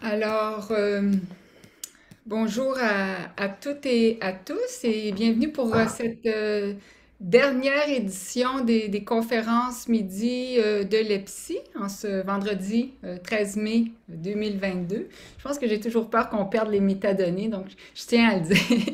Alors, bonjour à toutes et à tous et bienvenue pour cette dernière édition des conférences midi de l'EPSI en ce vendredi 13 mai 2022. Je pense que j'ai toujours peur qu'on perde les métadonnées, donc je tiens à le dire.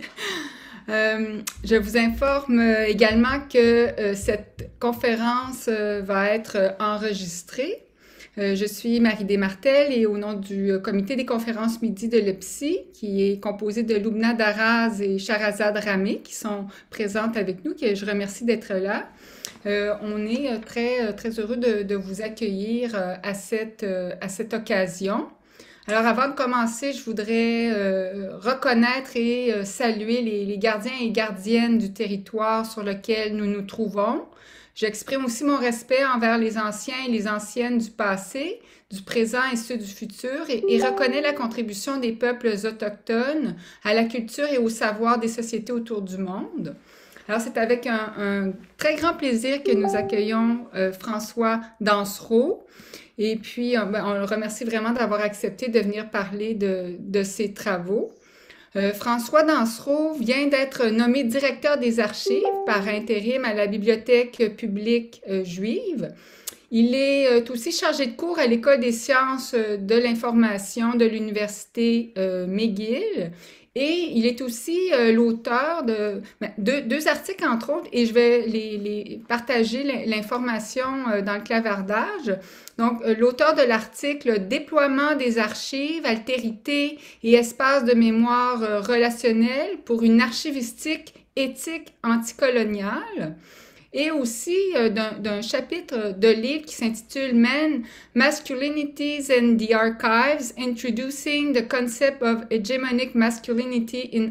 Je vous informe également que cette conférence va être enregistrée. Je suis Marie Desmartel et au nom du comité des conférences midi de l'EPSI, qui est composé de Loubna Daraz et Sharazad Ramé, qui sont présentes avec nous, que je remercie d'être là. On est très heureux de vous accueillir à cette occasion. Alors, avant de commencer, je voudrais reconnaître et saluer les gardiens et gardiennes du territoire sur lequel nous nous trouvons. J'exprime aussi mon respect envers les anciens et les anciennes du passé, du présent et ceux du futur, et reconnais la contribution des peuples autochtones à la culture et au savoir des sociétés autour du monde. Alors, c'est avec un très grand plaisir que nous accueillons François Dansereau. Et puis, on le remercie vraiment d'avoir accepté de venir parler de ses travaux. François Dansereau vient d'être nommé directeur des archives par intérim à la Bibliothèque publique juive. Il est aussi chargé de cours à l'École des sciences de l'information de l'Université McGill. Et il est aussi l'auteur de deux articles, entre autres, et je vais les partager l'information dans le clavardage. Donc, l'auteur de l'article Déploiement des archives, altérité et espace de mémoire relationnelle pour une archivistique éthique anticoloniale et aussi d'un chapitre de livre qui s'intitule Men, Masculinities and the Archives, Introducing the Concept of Hegemonic Masculinity in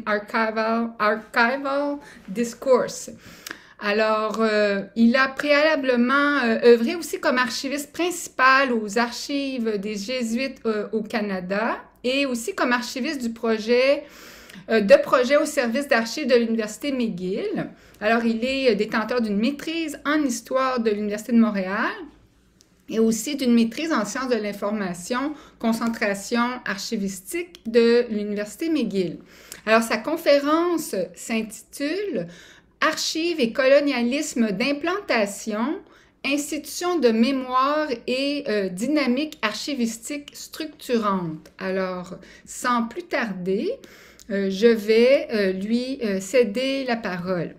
Archival Discourse. Alors, il a préalablement œuvré aussi comme archiviste principal aux archives des Jésuites au Canada et aussi comme archiviste du projet au service d'archives de l'Université McGill. Alors, il est détenteur d'une maîtrise en histoire de l'Université de Montréal et aussi d'une maîtrise en sciences de l'information, concentration archivistique de l'Université McGill. Alors, sa conférence s'intitule Archives et colonialisme d'implantation, institution de mémoire et dynamique archivistique structurante. Alors, sans plus tarder, je vais lui céder la parole.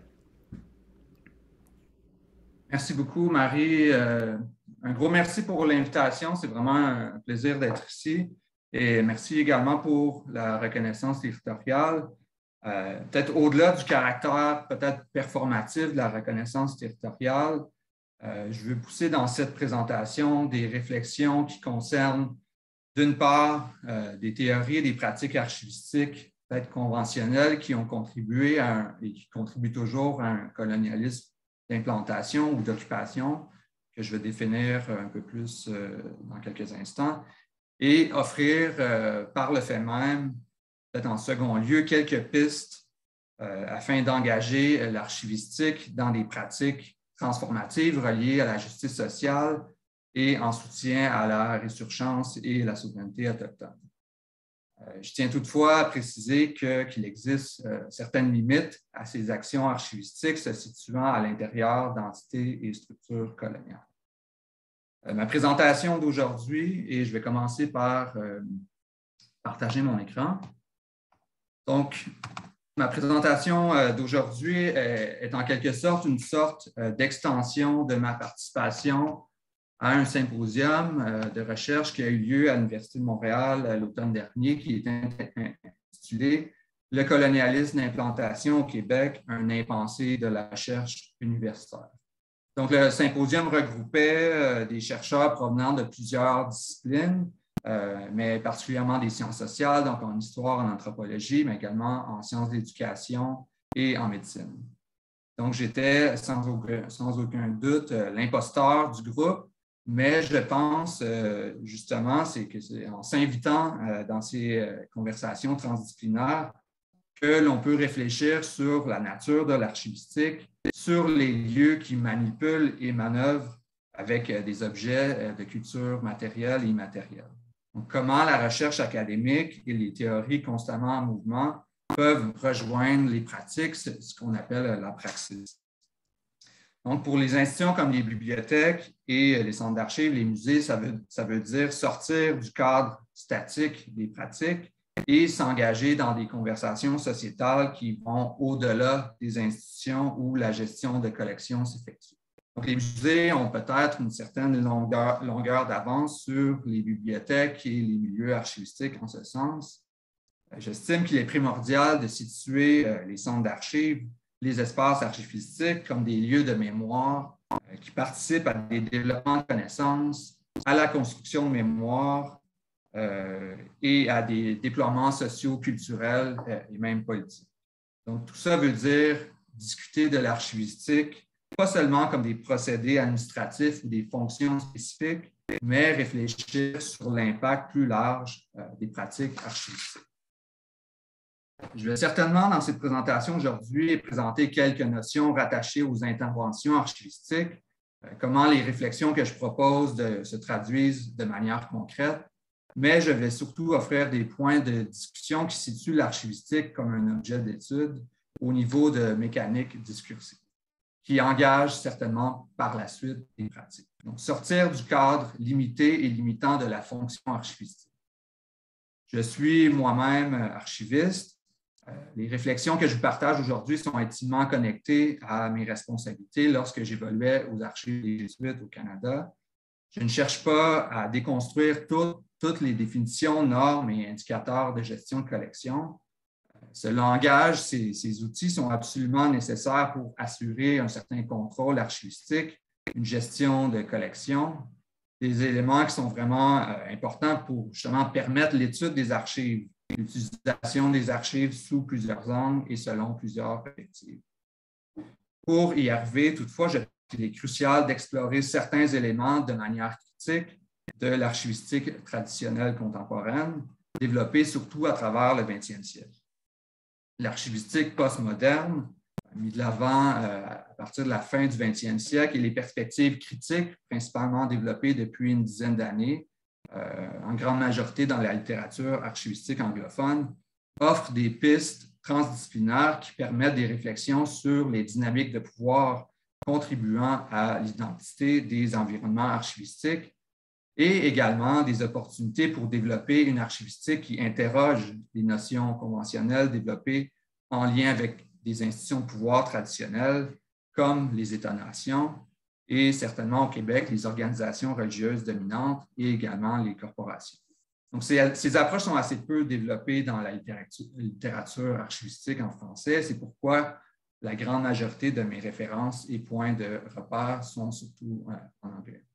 Merci beaucoup, Marie. Un gros merci pour l'invitation. C'est vraiment un plaisir d'être ici. Et merci également pour la reconnaissance territoriale. Peut-être au-delà du caractère peut-être performatif de la reconnaissance territoriale, je veux pousser dans cette présentation des réflexions qui concernent, d'une part, des théories et des pratiques archivistiques peut-être conventionnelles qui ont contribué et qui contribuent toujours à un colonialisme d'implantation ou d'occupation, que je vais définir un peu plus dans quelques instants, et offrir par le fait même, peut-être en second lieu, quelques pistes afin d'engager l'archivistique dans des pratiques transformatives reliées à la justice sociale et en soutien à la résurgence et la souveraineté autochtone. Je tiens toutefois à préciser qu'il existe certaines limites à ces actions archivistiques se situant à l'intérieur d'entités et structures coloniales. Ma présentation d'aujourd'hui, et je vais commencer par partager mon écran. Donc, ma présentation d'aujourd'hui est en quelque sorte une sorte d'extension de ma participation à un symposium de recherche qui a eu lieu à l'Université de Montréal l'automne dernier, qui est intitulé « Le colonialisme d'implantation au Québec, un impensé de la recherche universitaire ». Donc, le symposium regroupait des chercheurs provenant de plusieurs disciplines, mais particulièrement des sciences sociales, donc en histoire, en anthropologie, mais également en sciences d'éducation et en médecine. Donc, j'étais sans aucun doute l'imposteur du groupe, mais je pense justement, c'est en s'invitant dans ces conversations transdisciplinaires que l'on peut réfléchir sur la nature de l'archivistique, sur les lieux qui manipulent et manœuvrent avec des objets de culture matérielle et immatérielle. Donc, comment la recherche académique et les théories constamment en mouvement peuvent rejoindre les pratiques, ce qu'on appelle la praxis. Donc, pour les institutions comme les bibliothèques et les centres d'archives, les musées, ça veut dire sortir du cadre statique des pratiques et s'engager dans des conversations sociétales qui vont au-delà des institutions où la gestion de collections s'effectue. Donc, les musées ont peut-être une certaine longueur d'avance sur les bibliothèques et les milieux archivistiques en ce sens. J'estime qu'il est primordial de situer les centres d'archives, les espaces archivistiques comme des lieux de mémoire qui participent à des développements de connaissances, à la construction de mémoire et à des déploiements sociaux, culturels et même politiques. Donc, tout ça veut dire discuter de l'archivistique, pas seulement comme des procédés administratifs ou des fonctions spécifiques, mais réfléchir sur l'impact plus large des pratiques archivistiques. Je vais certainement, dans cette présentation aujourd'hui, présenter quelques notions rattachées aux interventions archivistiques, comment les réflexions que je propose se traduisent de manière concrète, mais je vais surtout offrir des points de discussion qui situent l'archivistique comme un objet d'étude au niveau de mécanique discursive, qui engage certainement par la suite des pratiques. Donc, sortir du cadre limité et limitant de la fonction archivistique. Je suis moi-même archiviste. Les réflexions que je vous partage aujourd'hui sont intimement connectées à mes responsabilités lorsque j'évoluais aux archives des Jésuites au Canada. Je ne cherche pas à déconstruire toutes les définitions, normes et indicateurs de gestion de collection. Ce langage, ces outils sont absolument nécessaires pour assurer un certain contrôle archivistique, une gestion de collection, des éléments qui sont vraiment importants pour justement permettre l'étude des archives, l'utilisation des archives sous plusieurs angles et selon plusieurs perspectives. Pour y arriver, toutefois, je pense qu'il est crucial d'explorer certains éléments de manière critique de l'archivistique traditionnelle contemporaine, développée surtout à travers le 20e siècle. L'archivistique postmoderne, mis de l'avant à partir de la fin du 20e siècle, et les perspectives critiques, principalement développées depuis une dizaine d'années, en grande majorité dans la littérature archivistique anglophone, offrent des pistes transdisciplinaires qui permettent des réflexions sur les dynamiques de pouvoir contribuant à l'identité des environnements archivistiques et également des opportunités pour développer une archivistique qui interroge les notions conventionnelles développées en lien avec des institutions de pouvoir traditionnelles comme les États-nations et certainement au Québec, les organisations religieuses dominantes et également les corporations. Donc, ces approches sont assez peu développées dans la littérature archivistique en français. C'est pourquoi la grande majorité de mes références et points de repère sont surtout en anglais.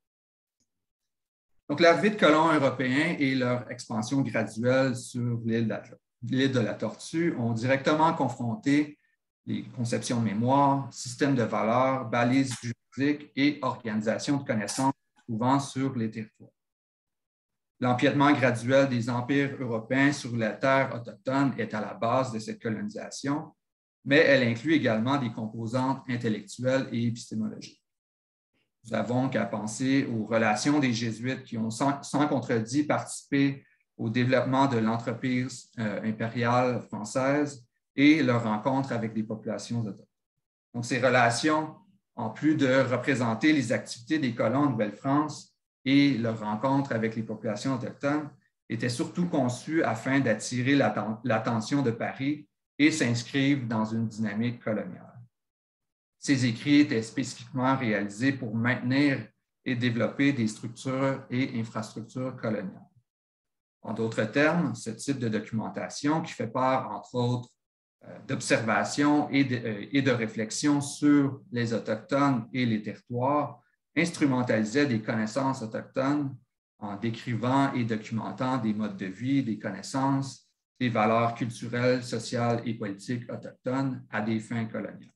Donc, l'arrivée de colons européens et leur expansion graduelle sur l'île de la Tortue ont directement confronté les conceptions de mémoire, systèmes de valeurs, balises juridiques et organisations de connaissances trouvant sur les territoires. L'empiètement graduel des empires européens sur la terre autochtone est à la base de cette colonisation, mais elle inclut également des composantes intellectuelles et épistémologiques. Nous avons qu'à penser aux relations des Jésuites qui ont sans contredit participé au développement de l'entreprise impériale française et leur rencontre avec des populations autochtones. Donc, ces relations, en plus de représenter les activités des colons en Nouvelle-France et leur rencontre avec les populations autochtones, étaient surtout conçues afin d'attirer l'attention de Paris et s'inscrivent dans une dynamique coloniale. Ces écrits étaient spécifiquement réalisés pour maintenir et développer des structures et infrastructures coloniales. En d'autres termes, ce type de documentation qui fait part, entre autres, d'observation et de réflexion sur les Autochtones et les territoires, instrumentalisait des connaissances autochtones en décrivant et documentant des modes de vie, des connaissances, des valeurs culturelles, sociales et politiques autochtones à des fins coloniales.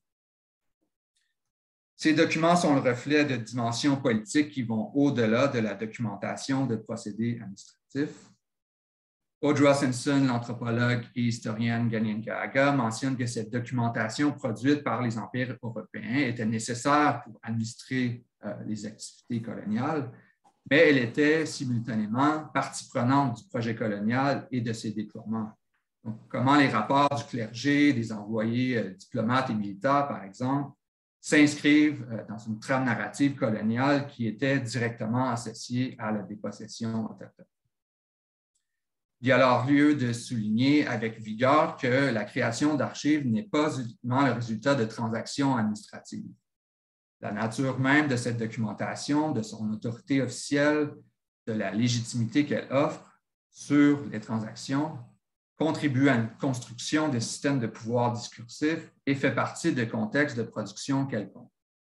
Ces documents sont le reflet de dimensions politiques qui vont au-delà de la documentation de procédés administratifs. Audra Simpson, l'anthropologue et historienne Kanien'kehá:ka, mentionne que cette documentation produite par les empires européens était nécessaire pour administrer les activités coloniales, mais elle était simultanément partie prenante du projet colonial et de ses déploiements. Donc, comment les rapports du clergé, des envoyés diplomates et militaires, par exemple, s'inscrivent dans une trame narrative coloniale qui était directement associée à la dépossession autochtone. Il y a alors lieu de souligner avec vigueur que la création d'archives n'est pas uniquement le résultat de transactions administratives. La nature même de cette documentation, de son autorité officielle, de la légitimité qu'elle offre sur les transactions, contribue à une construction de systèmes de pouvoir discursif et fait partie de contextes de production quelconques.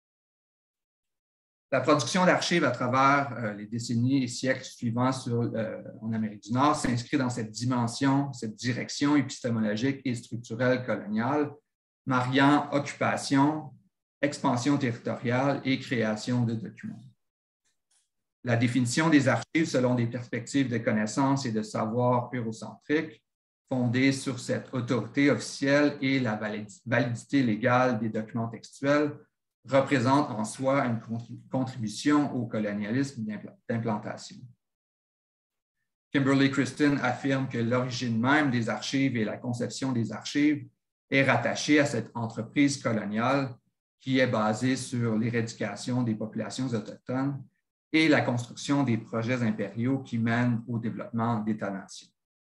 La production d'archives à travers les décennies et siècles suivants en Amérique du Nord s'inscrit dans cette dimension, cette direction épistémologique et structurelle coloniale, mariant occupation, expansion territoriale et création de documents. La définition des archives selon des perspectives de connaissance et de savoir eurocentriques, fondées sur cette autorité officielle et la validité légale des documents textuels, représente en soi une contribution au colonialisme d'implantation. Kimberly Kristen affirme que l'origine même des archives et la conception des archives est rattachée à cette entreprise coloniale qui est basée sur l'éradication des populations autochtones et la construction des projets impériaux qui mènent au développement d'États-nations.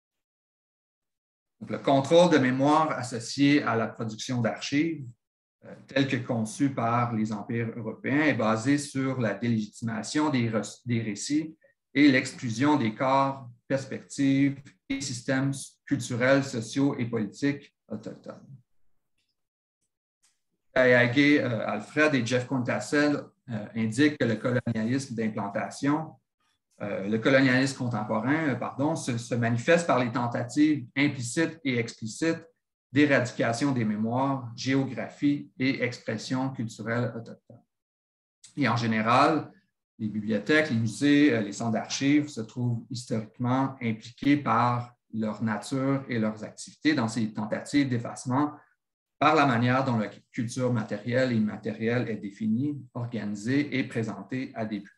Le contrôle de mémoire associé à la production d'archives, tel que conçu par les empires européens, est basé sur la délégitimation des récits et l'exclusion des corps, perspectives et systèmes culturels, sociaux et politiques autochtones. Kayage Alfred et Jeff Contassel indiquent que le colonialisme d'implantation, le colonialisme contemporain, se manifeste par les tentatives implicites et explicites d'éradication des mémoires, géographie et expression culturelle autochtone. Et en général, les bibliothèques, les musées, les centres d'archives se trouvent historiquement impliqués par leur nature et leurs activités dans ces tentatives d'effacement par la manière dont la culture matérielle et immatérielle est définie, organisée et présentée à des publics.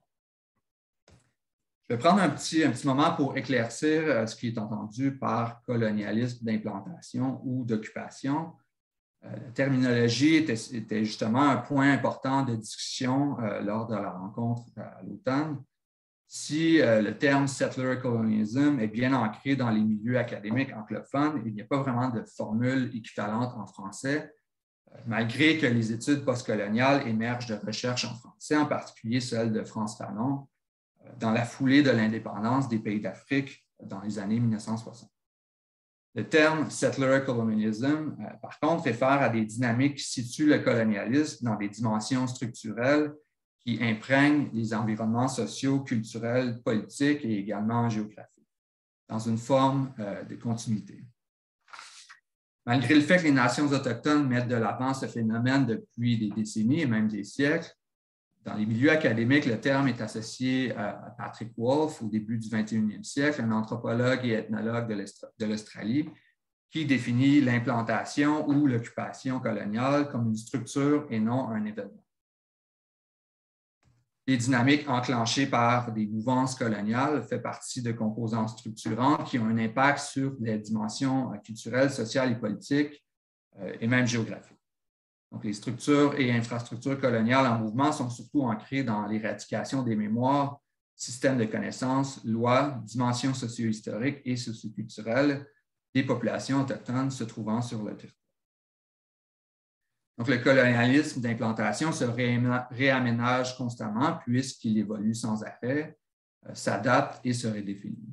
Je vais prendre un petit moment pour éclaircir ce qui est entendu par colonialisme d'implantation ou d'occupation. La terminologie était justement un point important de discussion lors de la rencontre à l'automne. Si le terme « settler colonialism » est bien ancré dans les milieux académiques anglophones, il n'y a pas vraiment de formule équivalente en français, malgré que les études postcoloniales émergent de recherches en français, en particulier celle de France Fanon, dans la foulée de l'indépendance des pays d'Afrique dans les années 1960. Le terme « settler colonialism », par contre, réfère à des dynamiques qui situent le colonialisme dans des dimensions structurelles qui imprègnent les environnements sociaux, culturels, politiques et également géographiques, dans une forme de continuité. Malgré le fait que les nations autochtones mettent de l'avant ce phénomène depuis des décennies et même des siècles, dans les milieux académiques, le terme est associé à Patrick Wolf au début du 21e siècle, un anthropologue et ethnologue de l'Australie, qui définit l'implantation ou l'occupation coloniale comme une structure et non un événement. Les dynamiques enclenchées par des mouvances coloniales font partie de composantes structurantes qui ont un impact sur les dimensions culturelles, sociales et politiques et même géographiques. Donc, les structures et infrastructures coloniales en mouvement sont surtout ancrées dans l'éradication des mémoires, systèmes de connaissances, lois, dimensions socio-historiques et socio-culturelles des populations autochtones se trouvant sur le territoire. Donc, le colonialisme d'implantation se réaménage constamment puisqu'il évolue sans arrêt, s'adapte et se redéfinit.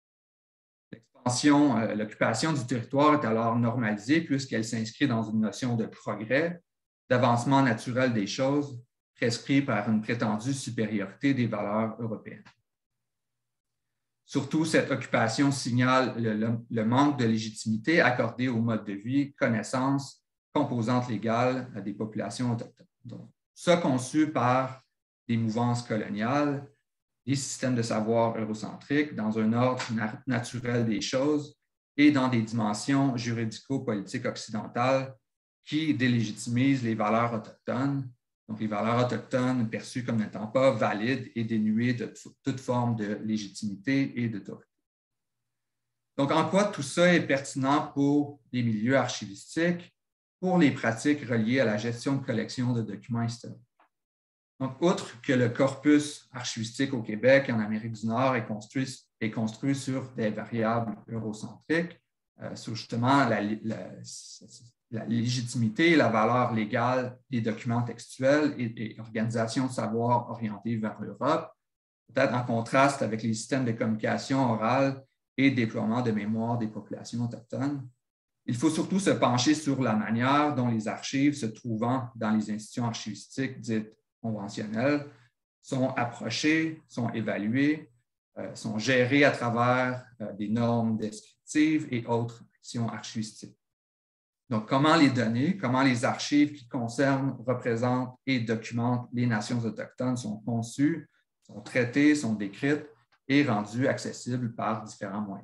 L'occupation du territoire est alors normalisée puisqu'elle s'inscrit dans une notion de progrès, d'avancement naturel des choses, prescrit par une prétendue supériorité des valeurs européennes. Surtout, cette occupation signale le manque de légitimité accordée au mode de vie, connaissances, composantes légales à des populations autochtones. Donc, ça conçu par des mouvances coloniales, des systèmes de savoir eurocentriques dans un ordre naturel des choses et dans des dimensions juridico-politiques occidentales qui délégitimisent les valeurs autochtones, Donc, les valeurs autochtones perçues comme n'étant pas valides et dénuées de toute forme de légitimité et d'autorité. Donc, en quoi tout ça est pertinent pour les milieux archivistiques, pour les pratiques reliées à la gestion de collection de documents historiques? Donc, outre que le corpus archivistique au Québec et en Amérique du Nord est construit sur des variables eurocentriques, sur justement la légitimité et la valeur légale des documents textuels et organisations de savoir orientées vers l'Europe, peut-être en contraste avec les systèmes de communication orale et déploiement de mémoire des populations autochtones. Il faut surtout se pencher sur la manière dont les archives se trouvant dans les institutions archivistiques dites conventionnelles sont approchées, sont évaluées, sont gérées à travers des normes descriptives et autres actions archivistiques. Donc, comment les données, comment les archives qui concernent, représentent et documentent les nations autochtones sont conçues, sont traitées, sont décrites et rendues accessibles par différents moyens.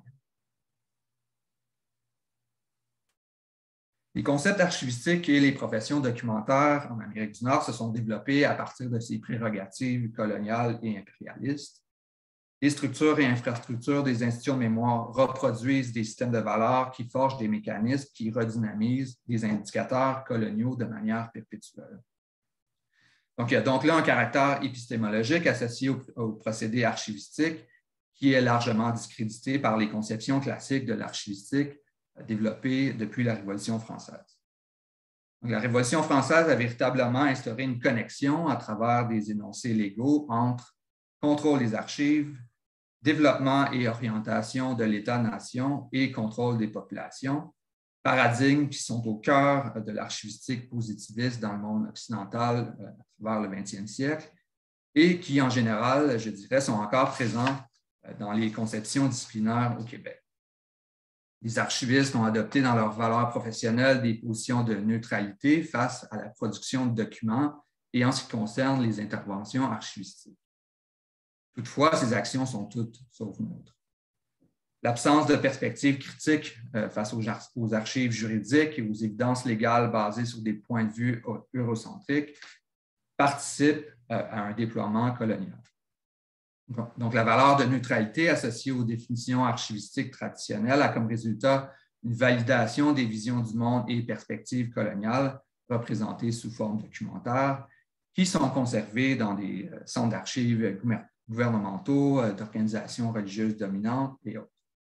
Les concepts archivistiques et les professions documentaires en Amérique du Nord se sont développés à partir de ces prérogatives coloniales et impérialistes. Les structures et infrastructures des institutions de mémoire reproduisent des systèmes de valeurs qui forgent des mécanismes qui redynamisent des indicateurs coloniaux de manière perpétuelle. Donc, il y a donc là un caractère épistémologique associé au procédé archivistique qui est largement discrédité par les conceptions classiques de l'archivistique développées depuis la Révolution française. Donc, la Révolution française a véritablement instauré une connexion à travers des énoncés légaux entre contrôle des archives, développement et orientation de l'État-nation et contrôle des populations, paradigmes qui sont au cœur de l'archivistique positiviste dans le monde occidental à travers le 20e siècle et qui, en général, je dirais, sont encore présents dans les conceptions disciplinaires au Québec. Les archivistes ont adopté dans leurs valeurs professionnelles des positions de neutralité face à la production de documents et en ce qui concerne les interventions archivistiques. Toutefois, ces actions sont toutes sauf neutres. L'absence de perspective critique face aux archives juridiques et aux évidences légales basées sur des points de vue eurocentriques participe à un déploiement colonial. Donc, la valeur de neutralité associée aux définitions archivistiques traditionnelles a comme résultat une validation des visions du monde et perspectives coloniales représentées sous forme documentaire qui sont conservées dans des centres d'archives gouvernementaux, d'organisations religieuses dominantes et autres.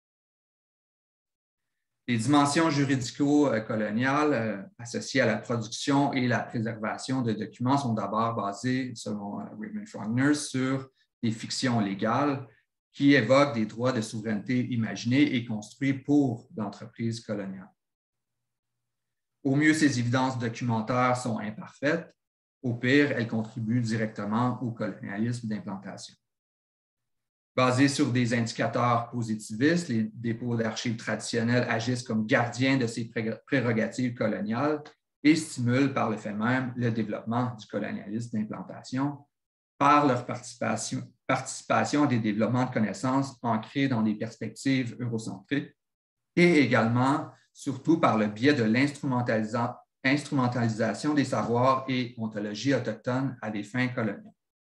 Les dimensions juridico-coloniales associées à la production et la préservation de documents sont d'abord basées, selon Raymond Faulkner, sur des fictions légales qui évoquent des droits de souveraineté imaginés et construits pour l'entreprise coloniale. Au mieux, ces évidences documentaires sont imparfaites. Au pire, elles contribuent directement au colonialisme d'implantation. Basés sur des indicateurs positivistes, les dépôts d'archives traditionnels agissent comme gardiens de ces prérogatives coloniales et stimulent par le fait même le développement du colonialisme d'implantation par leur participation à des développements de connaissances ancrés dans des perspectives eurocentriques et également, surtout par le biais de l'instrumentalisation des savoirs et ontologies autochtones à des fins coloniales.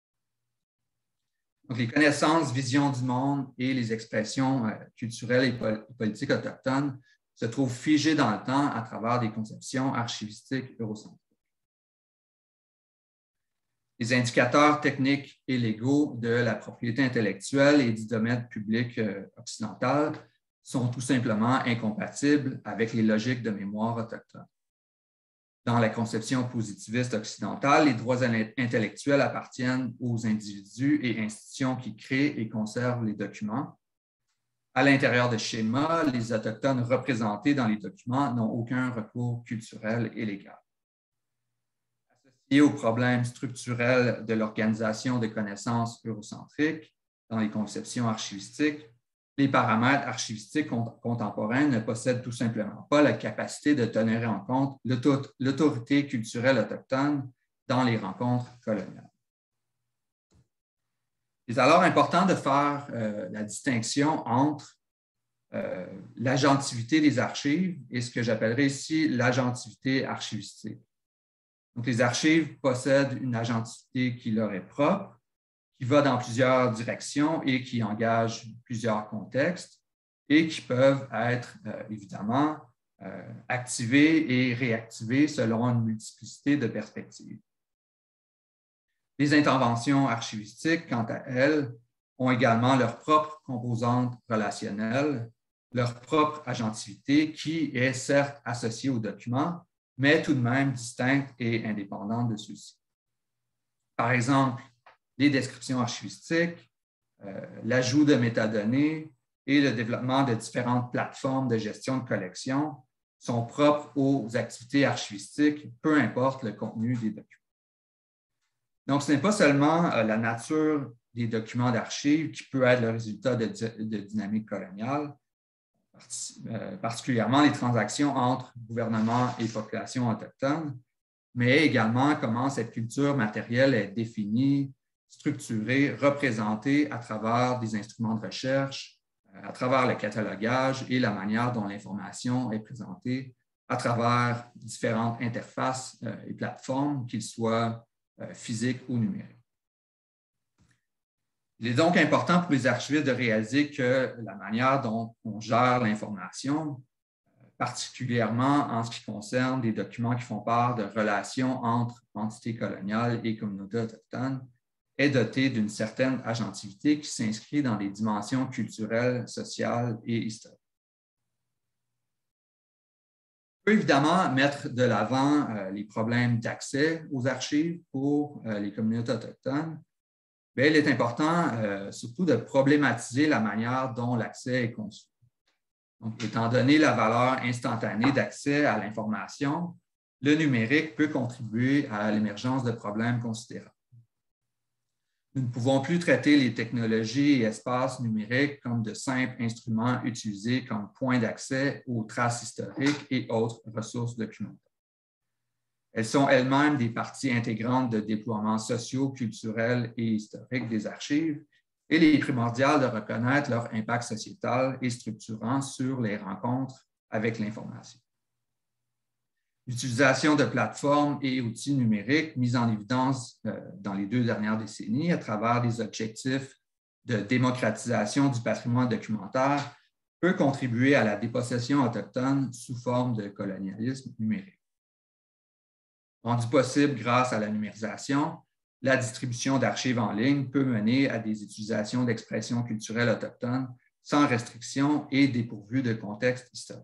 Donc, les connaissances, visions du monde et les expressions culturelles et politiques autochtones se trouvent figées dans le temps à travers des conceptions archivistiques eurocentriques. Les indicateurs techniques et légaux de la propriété intellectuelle et du domaine public occidental sont tout simplement incompatibles avec les logiques de mémoire autochtone. Dans la conception positiviste occidentale, les droits intellectuels appartiennent aux individus et institutions qui créent et conservent les documents. À l'intérieur de schémas, les Autochtones représentés dans les documents n'ont aucun recours culturel et légal. Associés aux problèmes structurels de l'organisation de connaissances eurocentriques dans les conceptions archivistiques, les paramètres archivistiques contemporains ne possèdent tout simplement pas la capacité de tenir en compte l'autorité culturelle autochtone dans les rencontres coloniales. Il est alors important de faire la distinction entre l'agentivité des archives et ce que j'appellerais ici l'agentivité archivistique. Donc, les archives possèdent une agentivité qui leur est propre, qui va dans plusieurs directions et qui engage plusieurs contextes et qui peuvent être évidemment activés et réactivés selon une multiplicité de perspectives. Les interventions archivistiques, quant à elles, ont également leur propre composante relationnelle, leur propre agentivité qui est certes associée aux documents, mais tout de même distincte et indépendante de ceux-ci. Par exemple, les descriptions archivistiques, l'ajout de métadonnées et le développement de différentes plateformes de gestion de collection sont propres aux activités archivistiques, peu importe le contenu des documents. Donc, ce n'est pas seulement la nature des documents d'archives qui peut être le résultat de dynamiques coloniales, particulièrement les transactions entre gouvernements et populations autochtones, mais également comment cette culture matérielle est définie, structurée, représentée à travers des instruments de recherche, à travers le catalogage et la manière dont l'information est présentée à travers différentes interfaces et plateformes, qu'ils soient physiques ou numériques. Il est donc important pour les archivistes de réaliser que la manière dont on gère l'information, particulièrement en ce qui concerne des documents qui font part de relations entre entités coloniales et communautés autochtones, est dotée d'une certaine agentivité qui s'inscrit dans des dimensions culturelles, sociales et historiques. On peut évidemment mettre de l'avant les problèmes d'accès aux archives pour les communautés autochtones, mais il est important surtout de problématiser la manière dont l'accès est conçu. Donc, étant donné la valeur instantanée d'accès à l'information, le numérique peut contribuer à l'émergence de problèmes considérables. Nous ne pouvons plus traiter les technologies et espaces numériques comme de simples instruments utilisés comme point d'accès aux traces historiques et autres ressources documentaires. Elles sont elles-mêmes des parties intégrantes de déploiements sociaux, culturels et historiques des archives, et il est primordial de reconnaître leur impact sociétal et structurant sur les rencontres avec l'information. L'utilisation de plateformes et outils numériques mis en évidence dans les 2 dernières décennies à travers des objectifs de démocratisation du patrimoine documentaire peut contribuer à la dépossession autochtone sous forme de colonialisme numérique. Rendu possible grâce à la numérisation, la distribution d'archives en ligne peut mener à des utilisations d'expressions culturelles autochtones sans restriction et dépourvues de contexte historique.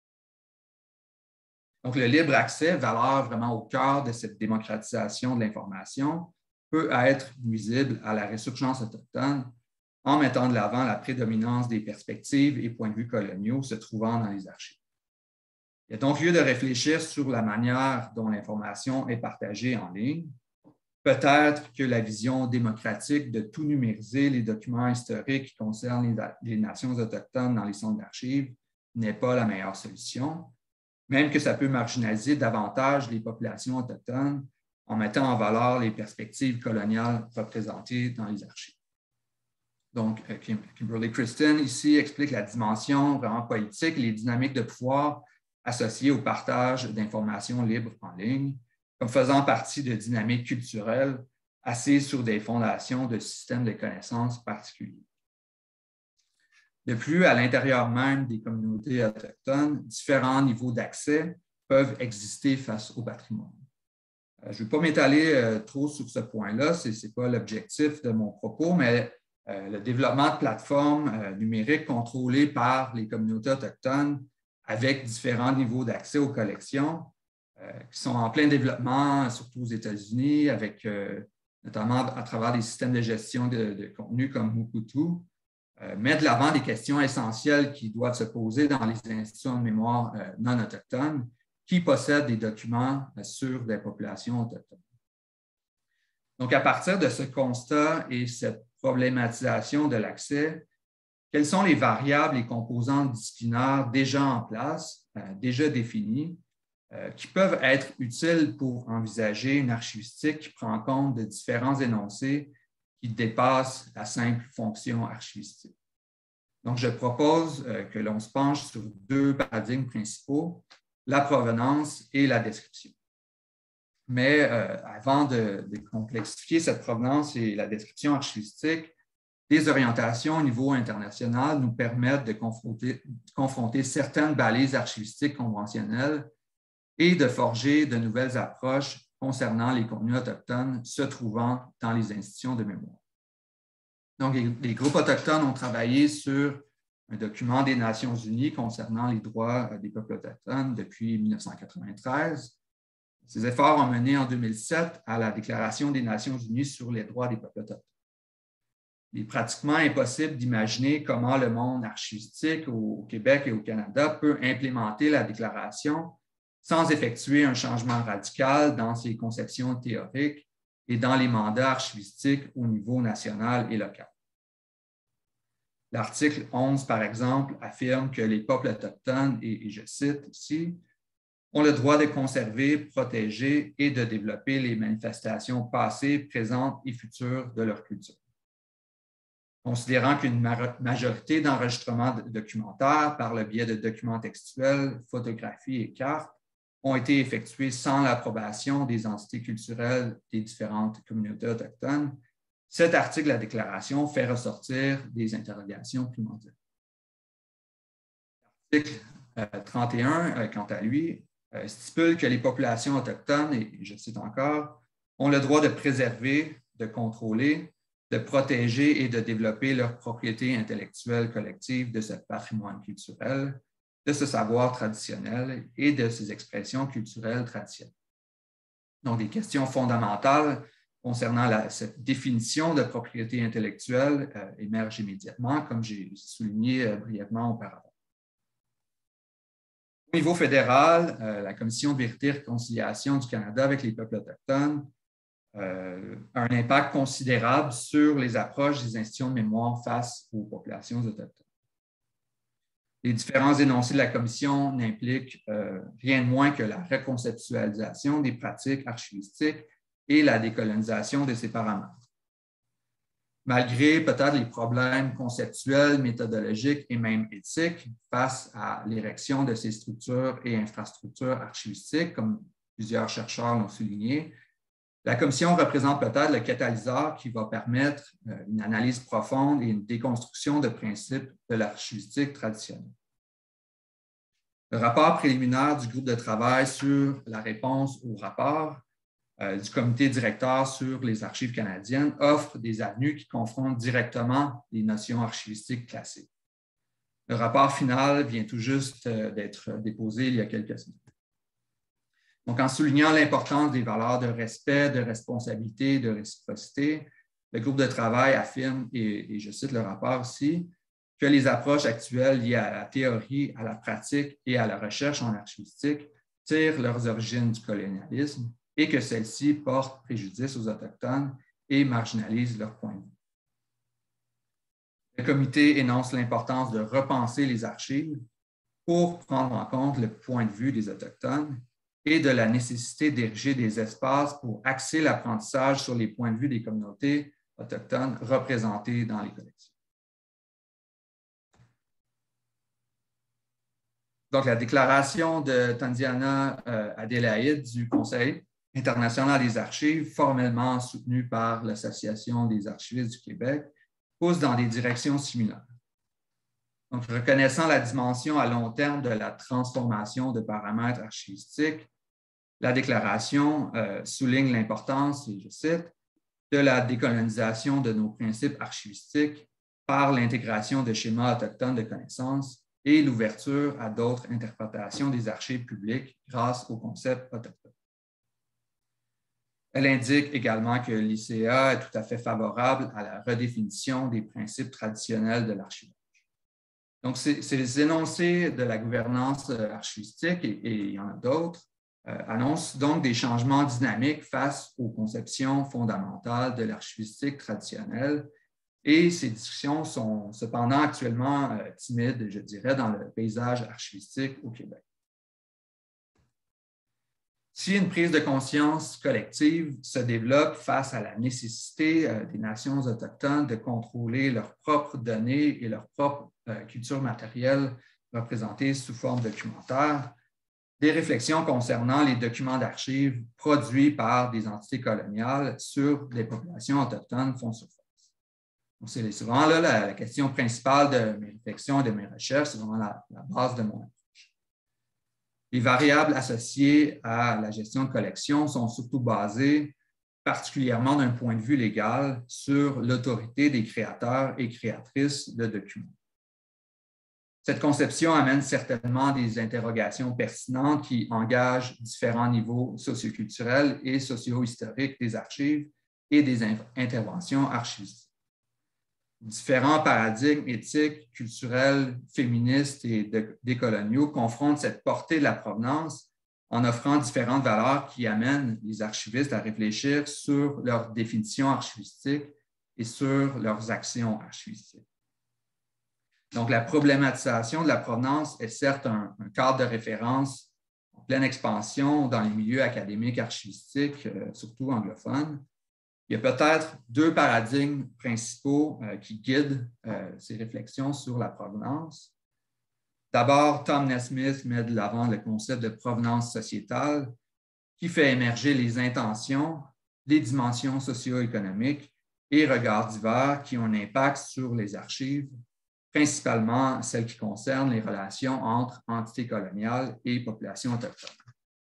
Donc, le libre accès, valeur vraiment au cœur de cette démocratisation de l'information, peut être nuisible à la résurgence autochtone en mettant de l'avant la prédominance des perspectives et points de vue coloniaux se trouvant dans les archives. Il y a donc lieu de réfléchir sur la manière dont l'information est partagée en ligne. Peut-être que la vision démocratique de tout numériser les documents historiques qui concernent les nations autochtones dans les centres d'archives n'est pas la meilleure solution, même que ça peut marginaliser davantage les populations autochtones en mettant en valeur les perspectives coloniales représentées dans les archives. Donc, Kimberly Kristen ici explique la dimension vraiment politique, les dynamiques de pouvoir associées au partage d'informations libres en ligne, comme faisant partie de dynamiques culturelles assises sur des fondations de systèmes de connaissances particuliers. De plus, à l'intérieur même des communautés autochtones, différents niveaux d'accès peuvent exister face au patrimoine. Je ne vais pas m'étaler trop sur ce point-là, ce n'est pas l'objectif de mon propos, mais le développement de plateformes numériques contrôlées par les communautés autochtones avec différents niveaux d'accès aux collections qui sont en plein développement, surtout aux États-Unis, avec notamment à travers des systèmes de gestion de contenu comme Mukutu, met de l'avant des questions essentielles qui doivent se poser dans les institutions de mémoire non autochtones qui possèdent des documents sur des populations autochtones. Donc, à partir de ce constat et cette problématisation de l'accès, quelles sont les variables et composantes disciplinaires déjà en place, déjà définies, qui peuvent être utiles pour envisager une archivistique qui prend en compte de différents énoncés qui dépassent la simple fonction archivistique. Donc, je propose que l'on se penche sur 2 paradigmes principaux, la provenance et la description. Mais avant de complexifier cette provenance et la description archivistique, les orientations au niveau international nous permettent de confronter certaines balises archivistiques conventionnelles et de forger de nouvelles approches concernant les contenus autochtones se trouvant dans les institutions de mémoire. Donc, les groupes autochtones ont travaillé sur un document des Nations unies concernant les droits des peuples autochtones depuis 1993. Ces efforts ont mené en 2007 à la Déclaration des Nations unies sur les droits des peuples autochtones. Il est pratiquement impossible d'imaginer comment le monde archivistique au Québec et au Canada peut implémenter la déclaration sans effectuer un changement radical dans ses conceptions théoriques et dans les mandats archivistiques au niveau national et local. L'article 11, par exemple, affirme que les peuples autochtones, et je cite ici, ont le droit de conserver, protéger et de développer les manifestations passées, présentes et futures de leur culture. Considérant qu'une majorité d'enregistrements documentaires par le biais de documents textuels, photographies et cartes ont été effectués sans l'approbation des entités culturelles des différentes communautés autochtones, cet article de la Déclaration fait ressortir des interrogations primordiales. L'article 31, quant à lui, stipule que les populations autochtones, et je cite encore, ont le droit de préserver, de contrôler, de protéger et de développer leur propriété intellectuelle collective de ce patrimoine culturel, de ce savoir traditionnel et de ces expressions culturelles traditionnelles. Donc, des questions fondamentales concernant cette définition de propriété intellectuelle émergent immédiatement, comme j'ai souligné brièvement auparavant. Au niveau fédéral, la Commission de vérité et réconciliation du Canada avec les peuples autochtones a un impact considérable sur les approches des institutions de mémoire face aux populations autochtones. Les différents énoncés de la Commission n'impliquent rien de moins que la reconceptualisation des pratiques archivistiques et la décolonisation de ses paramètres. Malgré peut-être les problèmes conceptuels, méthodologiques et même éthiques face à l'érection de ces structures et infrastructures archivistiques, comme plusieurs chercheurs l'ont souligné, la Commission représente peut-être le catalyseur qui va permettre une analyse profonde et une déconstruction de principes de l'archivistique traditionnelle. Le rapport préliminaire du groupe de travail sur la réponse au rapport du comité directeur sur les archives canadiennes offre des avenues qui confrontent directement les notions archivistiques classiques. Le rapport final vient tout juste d'être déposé il y a quelques semaines. Donc, en soulignant l'importance des valeurs de respect, de responsabilité, de réciprocité, le groupe de travail affirme, et je cite le rapport ici, que les approches actuelles liées à la théorie, à la pratique et à la recherche en archivistique tirent leurs origines du colonialisme et que celles-ci portent préjudice aux Autochtones et marginalisent leur point de vue. Le comité énonce l'importance de repenser les archives pour prendre en compte le point de vue des Autochtones et de la nécessité d'ériger des espaces pour axer l'apprentissage sur les points de vue des communautés autochtones représentées dans les collections. Donc, la déclaration de Tandiana Adélaïde du Conseil international des archives, formellement soutenue par l'Association des archivistes du Québec, pousse dans des directions similaires. Donc, reconnaissant la dimension à long terme de la transformation de paramètres archivistiques, la déclaration souligne l'importance, et je cite, de la décolonisation de nos principes archivistiques par l'intégration de schémas autochtones de connaissances et l'ouverture à d'autres interprétations des archives publiques grâce au concept autochtone. Elle indique également que l'ICA est tout à fait favorable à la redéfinition des principes traditionnels de l'archivage. Donc, ces énoncés de la gouvernance archivistique, et il y en a d'autres, annoncent donc des changements dynamiques face aux conceptions fondamentales de l'archivistique traditionnelle. Et ces discussions sont cependant actuellement timides, je dirais, dans le paysage archivistique au Québec. Si une prise de conscience collective se développe face à la nécessité des nations autochtones de contrôler leurs propres données et leur propre culture matérielle représentée sous forme documentaire, des réflexions concernant les documents d'archives produits par des entités coloniales sur les populations autochtones font surface. C'est souvent là la question principale de mes réflexions et de mes recherches, c'est vraiment la base de mon approche. Les variables associées à la gestion de collection sont surtout basées, particulièrement d'un point de vue légal, sur l'autorité des créateurs et créatrices de documents. Cette conception amène certainement des interrogations pertinentes qui engagent différents niveaux socioculturels et socio-historiques des archives et des interventions archivistiques. Différents paradigmes éthiques, culturels, féministes et décoloniaux confrontent cette portée de la provenance en offrant différentes valeurs qui amènent les archivistes à réfléchir sur leur définition archivistique et sur leurs actions archivistiques. Donc, la problématisation de la provenance est certes un cadre de référence en pleine expansion dans les milieux académiques archivistiques, surtout anglophones. Il y a peut-être deux paradigmes principaux qui guident ces réflexions sur la provenance. D'abord, Tom Nesmith met de l'avant le concept de provenance sociétale qui fait émerger les intentions, les dimensions socio-économiques et regards divers qui ont un impact sur les archives, principalement celles qui concernent les relations entre entités coloniales et populations autochtones.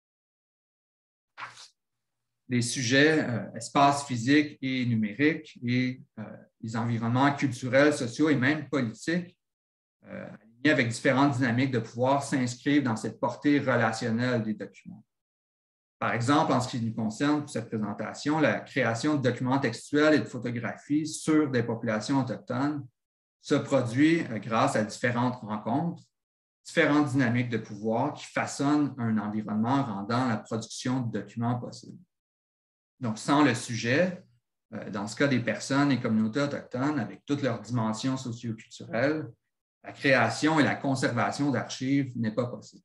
Les sujets espaces physiques et numériques et les environnements culturels, sociaux et même politiques, alignés avec différentes dynamiques de pouvoir, s'inscrivent dans cette portée relationnelle des documents. Par exemple, en ce qui nous concerne pour cette présentation, la création de documents textuels et de photographies sur des populations autochtones se produit grâce à différentes rencontres, différentes dynamiques de pouvoir qui façonnent un environnement rendant la production de documents possible. Donc, sans le sujet, dans ce cas des personnes et communautés autochtones, avec toutes leurs dimensions socio-culturelles, la création et la conservation d'archives n'est pas possible.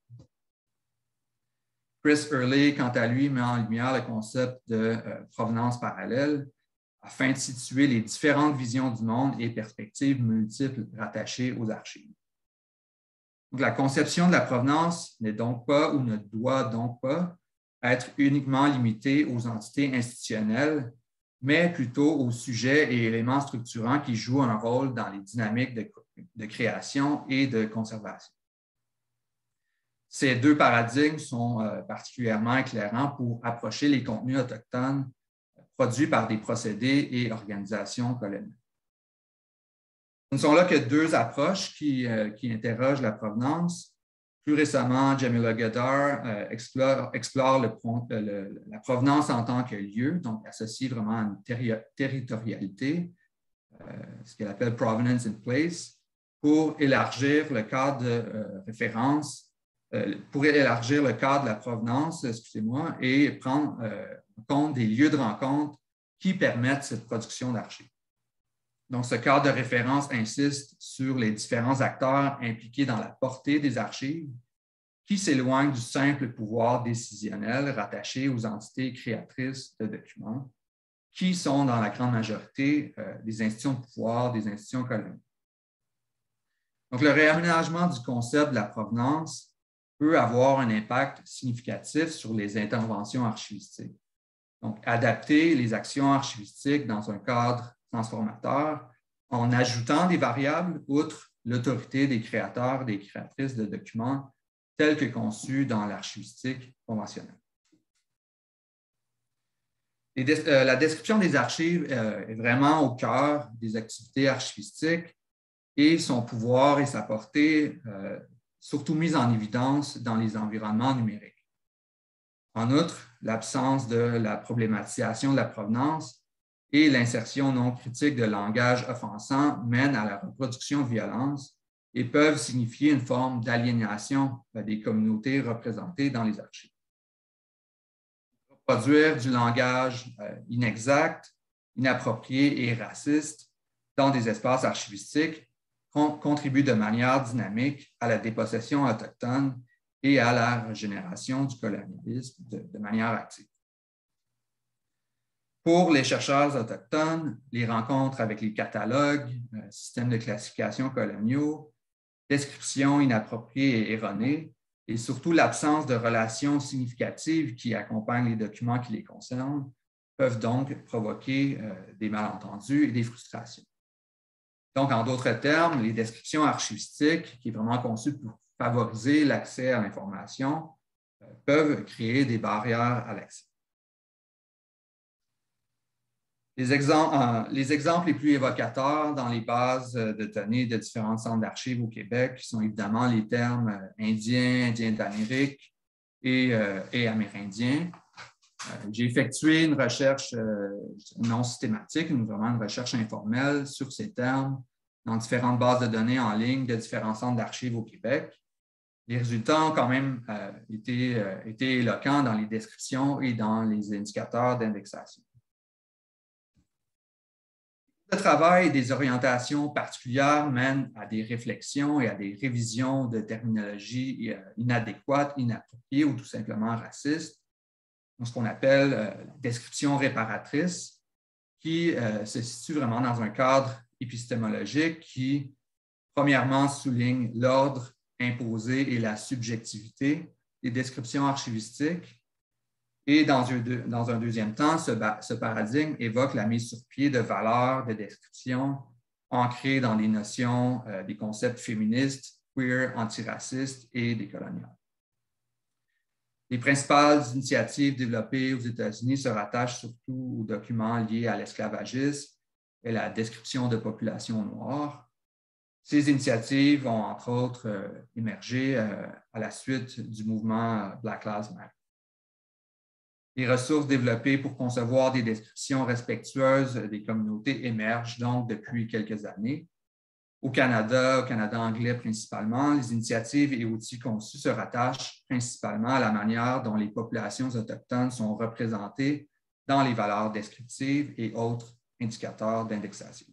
Chris Hurley, quant à lui, met en lumière le concept de provenance parallèle afin de situer les différentes visions du monde et perspectives multiples rattachées aux archives. Donc, la conception de la provenance n'est donc pas ou ne doit donc pas être uniquement limitée aux entités institutionnelles, mais plutôt aux sujets et éléments structurants qui jouent un rôle dans les dynamiques de création et de conservation. Ces deux paradigmes sont particulièrement éclairants pour approcher les contenus autochtones produits par des procédés et organisations coloniales. Ce ne sont là que deux approches qui interrogent la provenance. Plus récemment, Jamila Goddard explore la provenance en tant que lieu, donc associe vraiment à une territorialité, ce qu'elle appelle provenance in place, pour élargir le cadre de référence, pour élargir le cadre de la provenance, excusez-moi, et prendre en compte des lieux de rencontre qui permettent cette production d'archives. Donc, ce cadre de référence insiste sur les différents acteurs impliqués dans la portée des archives qui s'éloignent du simple pouvoir décisionnel rattaché aux entités créatrices de documents, qui sont dans la grande majorité des institutions de pouvoir, des institutions coloniales. Donc, le réaménagement du concept de la provenance peut avoir un impact significatif sur les interventions archivistiques. Donc, adapter les actions archivistiques dans un cadre transformateur en ajoutant des variables outre l'autorité des créateurs et des créatrices de documents tels que conçus dans l'archivistique conventionnelle. La description des archives est vraiment au cœur des activités archivistiques et son pouvoir et sa portée surtout mis en évidence dans les environnements numériques. En outre, l'absence de la problématisation de la provenance et l'insertion non critique de langage offensant mènent à la reproduction de violence et peuvent signifier une forme d'aliénation des communautés représentées dans les archives. Produire du langage inexact, inapproprié et raciste dans des espaces archivistiques contribue de manière dynamique à la dépossession autochtone et à la régénération du colonialisme de manière active. Pour les chercheurs autochtones, les rencontres avec les catalogues, systèmes de classification coloniaux, descriptions inappropriées et erronées et surtout l'absence de relations significatives qui accompagnent les documents qui les concernent peuvent donc provoquer des malentendus et des frustrations. Donc, en d'autres termes, les descriptions archivistiques, qui est vraiment conçues pour favoriser l'accès à l'information, peuvent créer des barrières à l'accès. Les exemples les plus évocateurs dans les bases de données de différents centres d'archives au Québec sont évidemment les termes indien, indien d'Amérique et amérindien. J'ai effectué une recherche non systématique, vraiment une recherche informelle sur ces termes dans différentes bases de données en ligne de différents centres d'archives au Québec. Les résultats ont quand même été éloquents dans les descriptions et dans les indicateurs d'indexation. Le travail et des orientations particulières mènent à des réflexions et à des révisions de terminologie inadéquates, inappropriées ou tout simplement racistes, ce qu'on appelle la description réparatrice, qui se situe vraiment dans un cadre épistémologique qui, premièrement, souligne l'ordre imposé et la subjectivité des descriptions archivistiques. Et dans un deuxième temps, ce paradigme évoque la mise sur pied de valeurs de description ancrées dans des notions, des concepts féministes, queer, antiracistes et décoloniales. Les principales initiatives développées aux États-Unis se rattachent surtout aux documents liés à l'esclavagisme et la description de populations noires. Ces initiatives ont, entre autres, émergé à la suite du mouvement Black Lives Matter. Les ressources développées pour concevoir des descriptions respectueuses des communautés émergent donc depuis quelques années. Au Canada anglais principalement, les initiatives et outils conçus se rattachent principalement à la manière dont les populations autochtones sont représentées dans les valeurs descriptives et autres indicateurs d'indexation.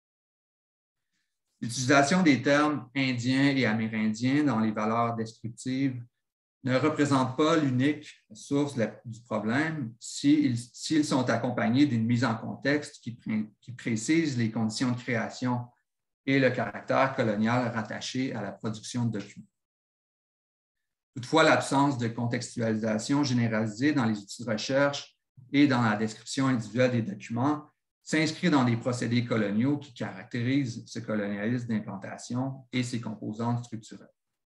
L'utilisation des termes indiens et amérindiens dans les valeurs descriptives ne représente pas l'unique source du problème s'ils sont accompagnés d'une mise en contexte qui précise les conditions de création et le caractère colonial rattaché à la production de documents. Toutefois, l'absence de contextualisation généralisée dans les outils de recherche et dans la description individuelle des documents s'inscrit dans des procédés coloniaux qui caractérisent ce colonialisme d'implantation et ses composantes structurelles.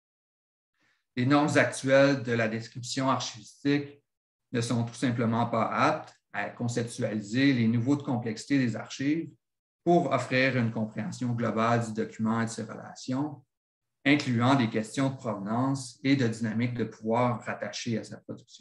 Les normes actuelles de la description archivistique ne sont tout simplement pas aptes à conceptualiser les niveaux de complexité des archives pour offrir une compréhension globale du document et de ses relations, incluant des questions de provenance et de dynamique de pouvoir rattachées à sa production.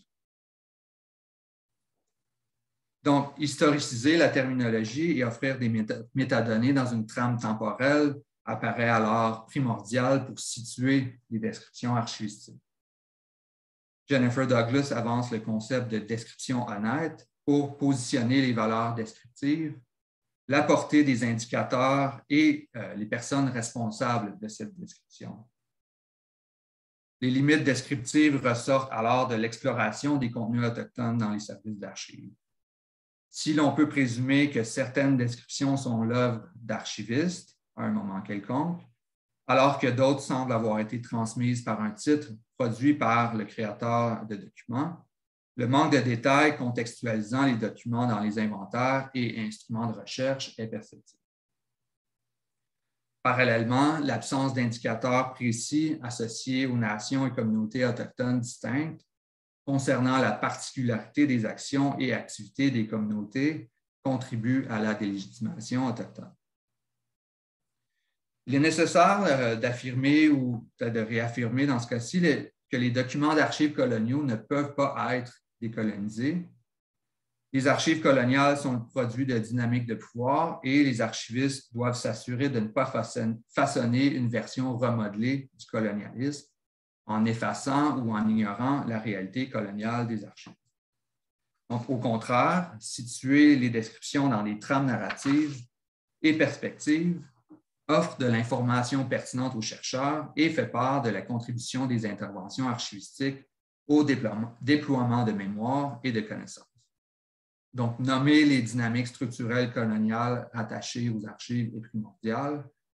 Donc, historiciser la terminologie et offrir des métadonnées dans une trame temporelle apparaît alors primordial pour situer les descriptions archivistiques. Jennifer Douglas avance le concept de description honnête pour positionner les valeurs descriptives, la portée des indicateurs et les personnes responsables de cette description. Les limites descriptives ressortent alors de l'exploration des contenus autochtones dans les services d'archives. Si l'on peut présumer que certaines descriptions sont l'œuvre d'archivistes à un moment quelconque, alors que d'autres semblent avoir été transmises par un titre produit par le créateur de documents, le manque de détails contextualisant les documents dans les inventaires et instruments de recherche est perceptible. Parallèlement, l'absence d'indicateurs précis associés aux nations et communautés autochtones distinctes concernant la particularité des actions et activités des communautés contribue à la délégitimation autochtone. Il est nécessaire d'affirmer ou de réaffirmer dans ce cas-ci que les documents d'archives coloniaux ne peuvent pas être décolonisés. Les archives coloniales sont le produit de dynamiques de pouvoir et les archivistes doivent s'assurer de ne pas façonner une version remodelée du colonialisme en effaçant ou en ignorant la réalité coloniale des archives. Donc, au contraire, situer les descriptions dans des trames narratives et perspectives offre de l'information pertinente aux chercheurs et fait part de la contribution des interventions archivistiques au déploiement de mémoire et de connaissances. Donc, nommer les dynamiques structurelles coloniales attachées aux archives est primordial.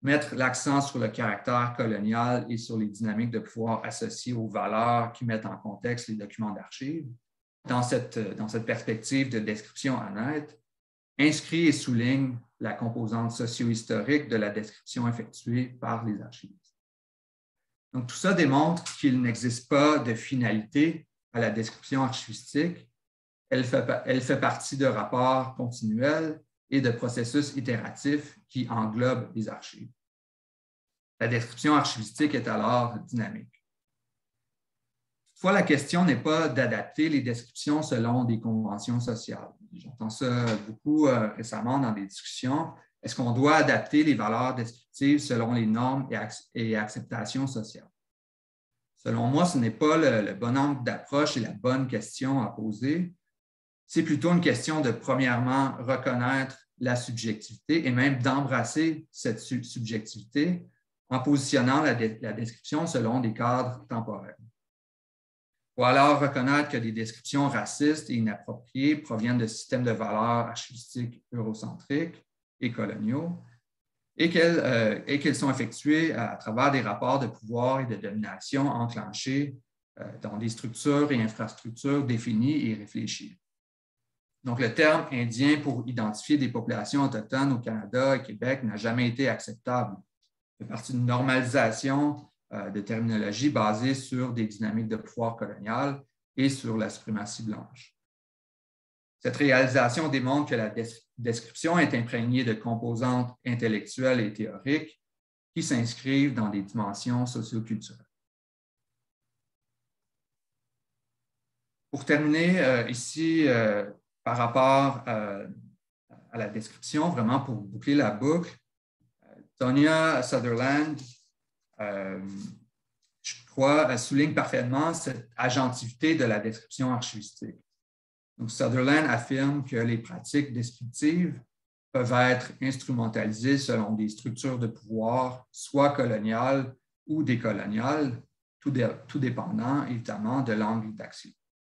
mettre l'accent sur le caractère colonial et sur les dynamiques de pouvoir associées aux valeurs qui mettent en contexte les documents d'archives. Dans cette perspective de description honnête, inscrit et souligne la composante socio-historique de la description effectuée par les archivistes. Donc, tout ça démontre qu'il n'existe pas de finalité à la description archivistique. Elle fait partie de rapports continuels et de processus itératifs qui englobent les archives. La description archivistique est alors dynamique. Toutefois, la question n'est pas d'adapter les descriptions selon des conventions sociales. J'entends ça beaucoup récemment dans des discussions. Est-ce qu'on doit adapter les valeurs descriptives selon les normes et acceptations sociales? Selon moi, ce n'est pas le bon angle d'approche et la bonne question à poser. C'est plutôt une question de, premièrement, reconnaître la subjectivité et même d'embrasser cette subjectivité en positionnant la description selon des cadres temporels. Il faut alors reconnaître que des descriptions racistes et inappropriées proviennent de systèmes de valeurs archivistiques eurocentriques et coloniaux et qu'elles sont effectuées à travers des rapports de pouvoir et de domination enclenchés dans des structures et infrastructures définies et réfléchies. Donc, le terme indien pour identifier des populations autochtones au Canada et Québec n'a jamais été acceptable. Il fait partie d'une normalisation de terminologie basée sur des dynamiques de pouvoir colonial et sur la suprématie blanche. Cette réalisation démontre que la description est imprégnée de composantes intellectuelles et théoriques qui s'inscrivent dans des dimensions socioculturelles. Pour terminer ici, par rapport à la description, vraiment pour boucler la boucle, Tonya Sutherland, je crois, souligne parfaitement cette agentivité de la description archivistique. Donc, Sutherland affirme que les pratiques descriptives peuvent être instrumentalisées selon des structures de pouvoir, soit coloniales ou décoloniales, tout dépendant évidemment de l'angle d'action.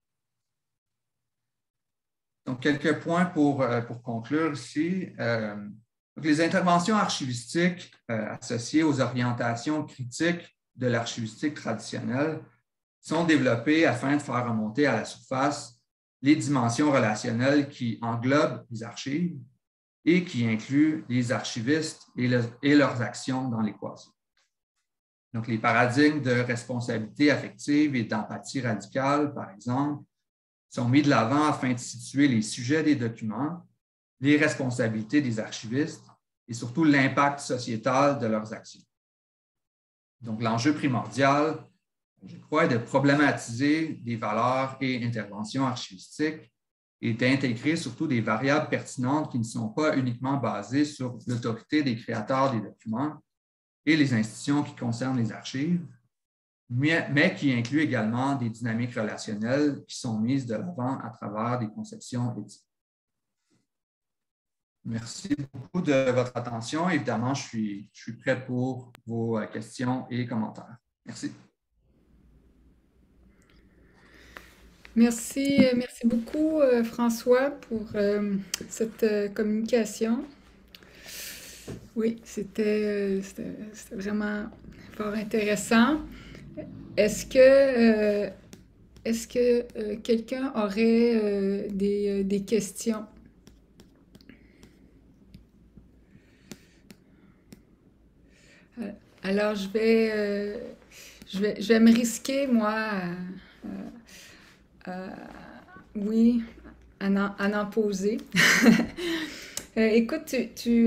Donc, quelques points pour conclure ici. Donc, les interventions archivistiques associées aux orientations critiques de l'archivistique traditionnelle sont développées afin de faire remonter à la surface les dimensions relationnelles qui englobent les archives et qui incluent les archivistes et leurs actions dans l'équation. Donc, les paradigmes de responsabilité affective et d'empathie radicale, par exemple, sont mis de l'avant afin de situer les sujets des documents, les responsabilités des archivistes et surtout l'impact sociétal de leurs actions. Donc, l'enjeu primordial, je crois, est de problématiser des valeurs et interventions archivistiques et d'intégrer surtout des variables pertinentes qui ne sont pas uniquement basées sur l'autorité des créateurs des documents et les institutions qui concernent les archives, mais qui incluent également des dynamiques relationnelles qui sont mises de l'avant à travers des conceptions éthiques. Merci beaucoup de votre attention. Évidemment, je suis prêt pour vos questions et commentaires. Merci. Merci beaucoup, François, pour cette communication. Oui, c'était vraiment fort intéressant. Est-ce que quelqu'un aurait des questions? Alors, je vais me risquer, moi, oui, à en poser. Écoute,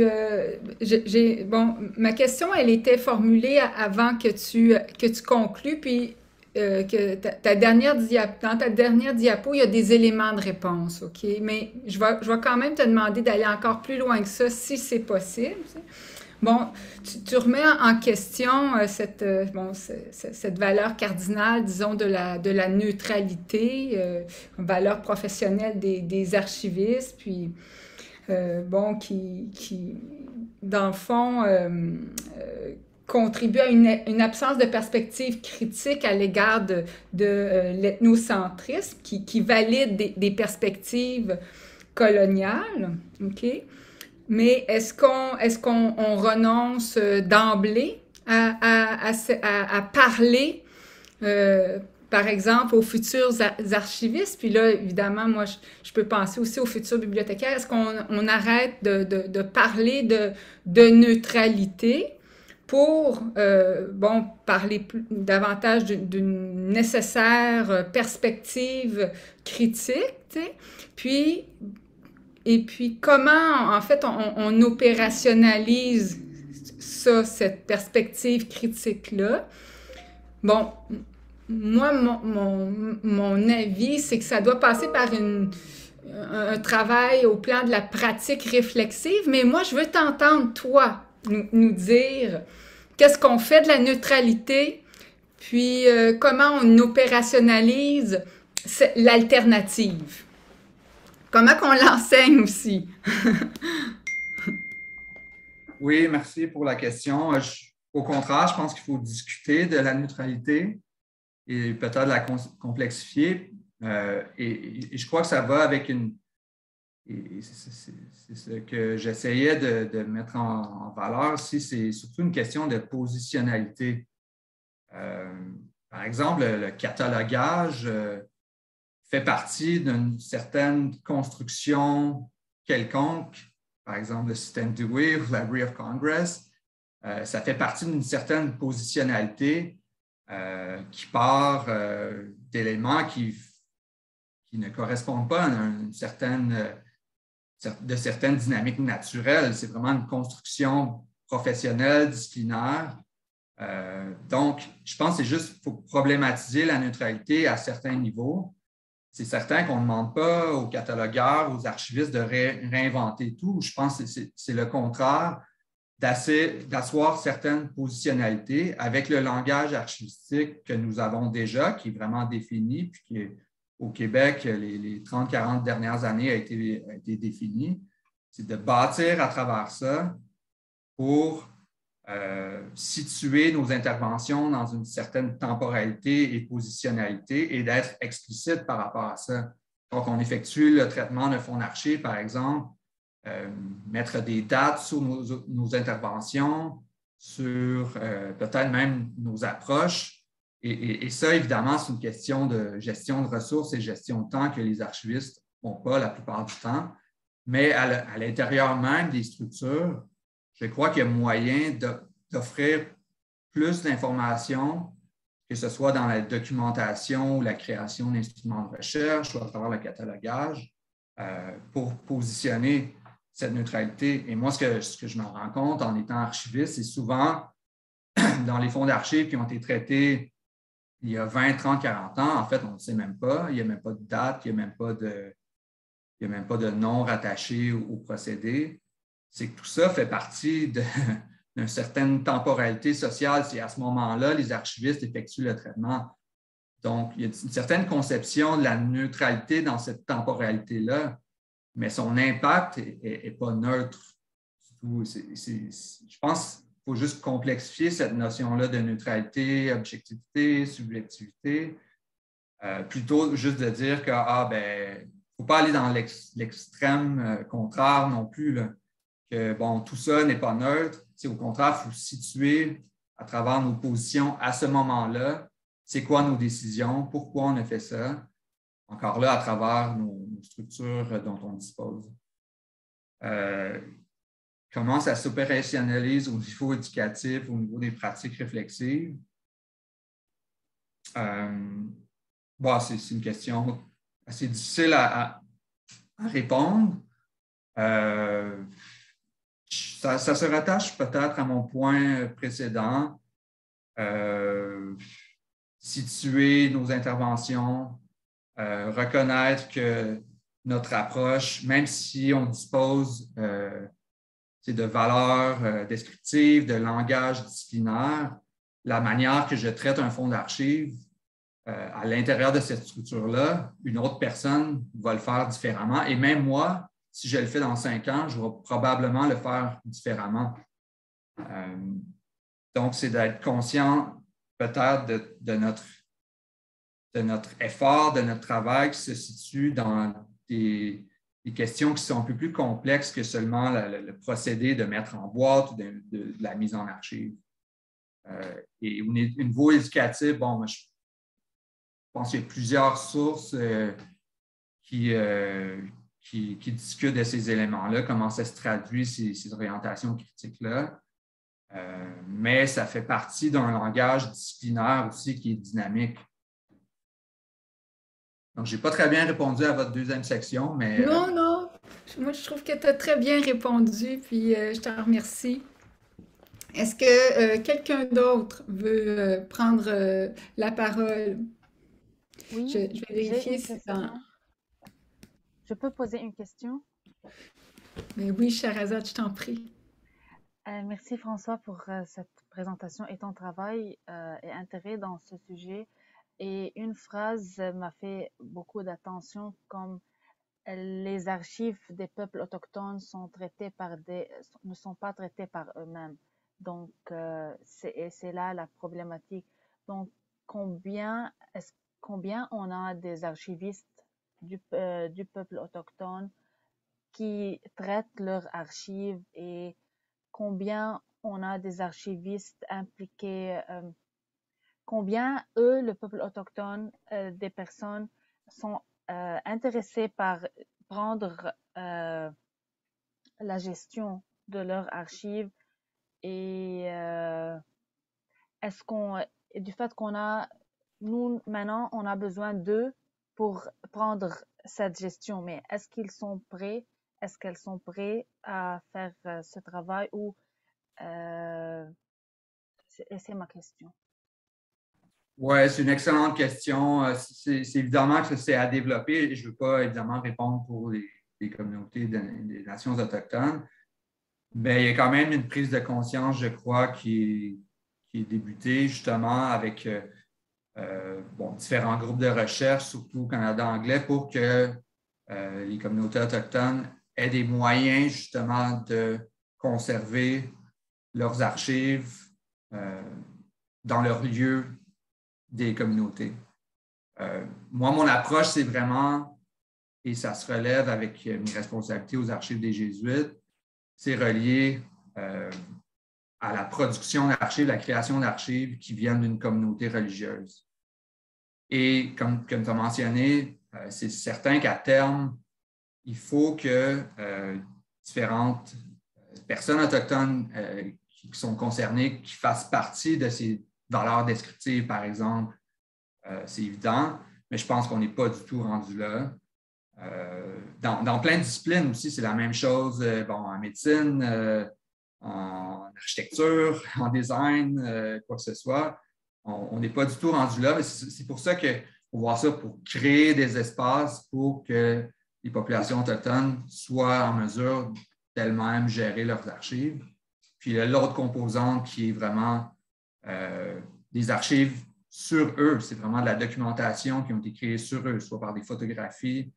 bon, ma question, elle était formulée avant que tu conclues, puis que dans ta dernière diapo, il y a des éléments de réponse, OK? Mais je vais quand même te demander d'aller encore plus loin que ça, si c'est possible. Bon, tu remets en question cette valeur cardinale, disons, de la neutralité, valeur professionnelle des archivistes, puis bon, qui dans le fond, contribue à une absence de perspective critique à l'égard de l'ethnocentrisme, qui valide des perspectives coloniales, OK? Mais est-ce qu'on renonce d'emblée à parler, euh, par exemple, aux futurs archivistes? Puis là, évidemment, moi, je peux penser aussi aux futurs bibliothécaires. Est-ce qu'on arrête de parler de neutralité pour, bon, parler davantage d'une nécessaire perspective critique, tu sais? Puis, et puis, comment, en fait, on opérationnalise ça, cette perspective critique-là? Bon, moi, mon avis, c'est que ça doit passer par un travail au plan de la pratique réflexive, mais moi, je veux t'entendre, toi, nous dire qu'est-ce qu'on fait de la neutralité, puis comment on opérationnalise l'alternative. Comment qu'on l'enseigne aussi. Oui, merci pour la question. Au contraire, je pense qu'il faut discuter de la neutralité et peut-être la complexifier. Et je crois que ça va avec une... C'est ce que j'essayais de mettre en valeur ici, c'est surtout une question de positionnalité. Par exemple, le catalogage fait partie d'une certaine construction quelconque, par exemple le système Dewey ou la Library of Congress. Ça fait partie d'une certaine positionnalité qui part d'éléments qui ne correspondent pas à de certaines dynamiques naturelles. C'est vraiment une construction professionnelle, disciplinaire. Donc, je pense que c'est juste qu'il faut problématiser la neutralité à certains niveaux. C'est certain qu'on ne demande pas aux catalogueurs, aux archivistes de réinventer tout. Je pense que c'est le contraire, d'asseoir certaines positionnalités avec le langage archivistique que nous avons déjà, qui est vraiment défini, puis qui est, au Québec, les 30-40 dernières années a été défini. C'est de bâtir à travers ça pour situer nos interventions dans une certaine temporalité et positionnalité et d'être explicite par rapport à ça. Donc, on effectue le traitement de fonds d'archives, par exemple, mettre des dates sur nos interventions, sur peut-être même nos approches. Et ça, évidemment, c'est une question de gestion de ressources et gestion de temps que les archivistes n'ont pas la plupart du temps. Mais à l'intérieur même des structures, je crois qu'il y a moyen d'offrir plus d'informations, que ce soit dans la documentation ou la création d'instruments de recherche ou à travers le catalogage, pour positionner cette neutralité. Et moi, ce que je me rends compte en étant archiviste, c'est souvent dans les fonds d'archives qui ont été traités il y a 20, 30, 40 ans, en fait, on ne sait même pas. Il n'y a même pas de date, il n'y a même pas de nom rattaché au procédé. C'est que tout ça fait partie d'une certaine temporalité sociale. C'est à ce moment-là, les archivistes effectuent le traitement. Donc, il y a une certaine conception de la neutralité dans cette temporalité-là, mais son impact n'est pas neutre. Je pense qu'il faut juste complexifier cette notion-là de neutralité, objectivité, subjectivité, plutôt juste de dire que il ne faut pas aller dans l'extrême contraire non plus, là, que bon, tout ça n'est pas neutre. Au contraire, il faut situer à travers nos positions à ce moment-là, c'est quoi nos décisions, pourquoi on a fait ça, encore là, à travers nos structures dont on dispose. Comment ça s'opérationnalise au niveau éducatif, au niveau des pratiques réflexives? C'est une question assez difficile à répondre. Ça se rattache peut-être à mon point précédent. Situer nos interventions, reconnaître que notre approche, même si on dispose de valeurs descriptives, de langage disciplinaire, la manière que je traite un fonds d'archives, à l'intérieur de cette structure-là, une autre personne va le faire différemment. Et même moi, si je le fais dans 5 ans, je vais probablement le faire différemment. Donc, c'est d'être conscient peut-être de notre effort, de notre travail qui se situe dans des des questions qui sont un peu plus complexes que seulement le procédé de mettre en boîte ou de la mise en archive. Et au niveau éducatif, bon, moi, je pense qu'il y a plusieurs sources qui discutent de ces éléments-là, comment ça se traduit, ces orientations critiques-là. Mais ça fait partie d'un langage disciplinaire aussi qui est dynamique. Donc, je n'ai pas très bien répondu à votre deuxième section, mais Non, non, moi je trouve que tu as très bien répondu, puis je t'en remercie. Est-ce que quelqu'un d'autre veut prendre la parole? Oui, Je vais j'ai vérifier une si dans... question. Je peux poser une question? Mais oui, Sherazade, je t'en prie. Merci François pour cette présentation et ton travail et intérêt dans ce sujet. Et une phrase m'a fait beaucoup d'attention, comme les archives des peuples autochtones ne sont pas traitées par eux-mêmes. Donc, c'est là la problématique. Donc, combien, combien on a des archivistes du peuple autochtone qui traitent leurs archives et combien on a des archivistes impliqués, combien eux, le peuple autochtone, des personnes sont intéressés par prendre la gestion de leurs archives et est-ce qu'on, du fait qu'on a, nous maintenant, on a besoin d'eux pour prendre cette gestion, mais est-ce qu'ils sont prêts, est-ce qu'elles sont prêtes à faire ce travail ou c'est ma question. oui, c'est une excellente question. C'est évidemment que c'est à développer. Je ne veux pas évidemment répondre pour les communautés des nations autochtones, mais il y a quand même une prise de conscience, je crois, qui est débutée justement avec différents groupes de recherche, surtout au Canada anglais, pour que les communautés autochtones aient des moyens justement de conserver leurs archives dans leur lieu des communautés. Moi, mon approche, c'est vraiment, et ça se relève avec mes responsabilités aux archives des Jésuites, c'est relié à la production d'archives, la création d'archives qui viennent d'une communauté religieuse. Et comme tu as mentionné, c'est certain qu'à terme, il faut que différentes personnes autochtones qui sont concernées, qui fassent partie de ces valeurs descriptives, par exemple. C'est évident, mais je pense qu'on n'est pas du tout rendu là. Dans plein de disciplines aussi, c'est la même chose en médecine, en architecture, en design, quoi que ce soit. On n'est pas du tout rendu là, mais c'est pour ça qu'il faut voir ça pour créer des espaces pour que les populations autochtones soient en mesure d'elles-mêmes gérer leurs archives. Puis l'autre composante qui est vraiment des archives sur eux, c'est vraiment de la documentation qui ont été créées sur eux, soit par des photographies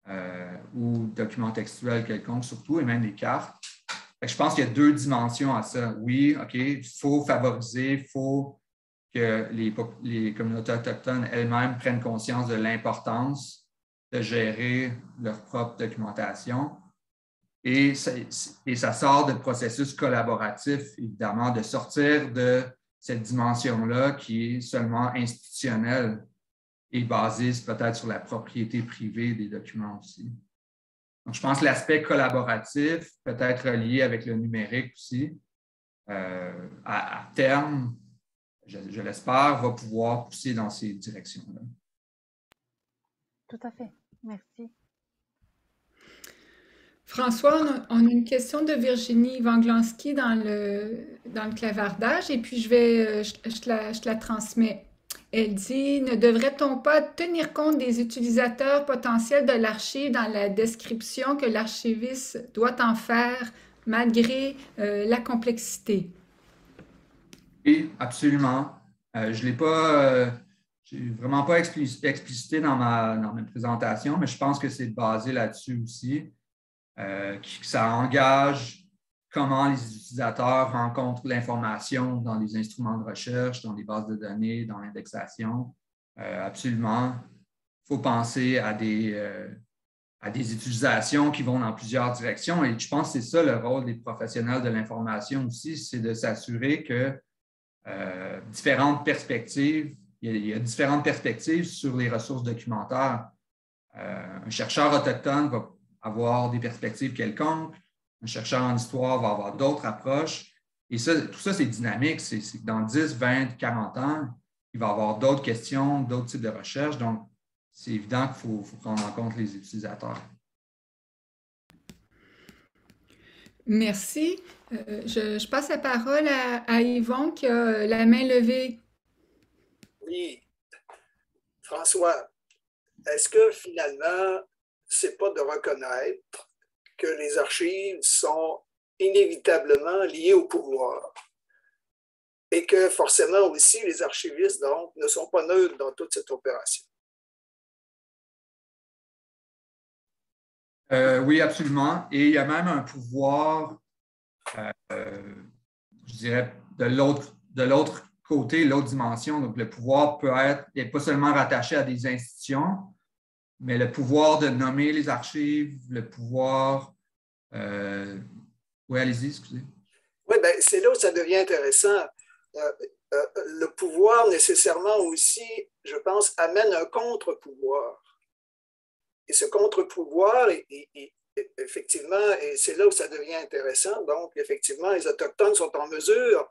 ou documents textuels quelconques surtout, et même des cartes. Je pense qu'il y a deux dimensions à ça. Oui, OK, il faut favoriser, il faut que les communautés autochtones elles-mêmes prennent conscience de l'importance de gérer leur propre documentation. Et ça sort de processus collaboratifs, évidemment, de sortir de cette dimension-là qui est seulement institutionnelle et basée peut-être sur la propriété privée des documents aussi. Donc, je pense que l'aspect collaboratif, peut-être lié avec le numérique aussi, à terme, je l'espère, va pouvoir pousser dans ces directions-là. Tout à fait. Merci. François, on a une question de Virginie Wanglanski dans le clavardage et puis je te la transmets. Elle dit, ne devrait-on pas tenir compte des utilisateurs potentiels de l'archive dans la description que l'archiviste doit en faire malgré la complexité? Oui, absolument. Je l'ai pas, j'ai vraiment pas explicité dans ma présentation, mais je pense que c'est basé là-dessus aussi. Que ça engage comment les utilisateurs rencontrent l'information dans les instruments de recherche, dans les bases de données, dans l'indexation. Absolument. Il faut penser à à des utilisations qui vont dans plusieurs directions. Et je pense que c'est ça le rôle des professionnels de l'information aussi, c'est de s'assurer que différentes perspectives, il y a différentes perspectives sur les ressources documentaires. Un chercheur autochtone va avoir des perspectives quelconques, un chercheur en histoire va avoir d'autres approches. Et ça, tout ça, c'est dynamique. C'est que dans 10, 20, 40 ans, il va y avoir d'autres questions, d'autres types de recherches. Donc, c'est évident qu'il faut prendre en compte les utilisateurs. Merci. Je passe la parole à Yvon qui a la main levée. Oui, François, est-ce que finalement, c'est pas de reconnaître que les archives sont inévitablement liées au pouvoir et que forcément aussi les archivistes, donc, ne sont pas neutres dans toute cette opération? Oui, absolument. Et il y a même un pouvoir, je dirais, de l'autre côté, l'autre dimension. Donc, le pouvoir n'est pas seulement rattaché à des institutions, mais le pouvoir de nommer les archives, le pouvoir... oui, allez-y, excusez. Oui, bien, c'est là où ça devient intéressant. Le pouvoir, nécessairement aussi, je pense, amène un contre-pouvoir. Et ce contre-pouvoir, effectivement, et c'est là où ça devient intéressant. Donc, effectivement, les Autochtones sont en mesure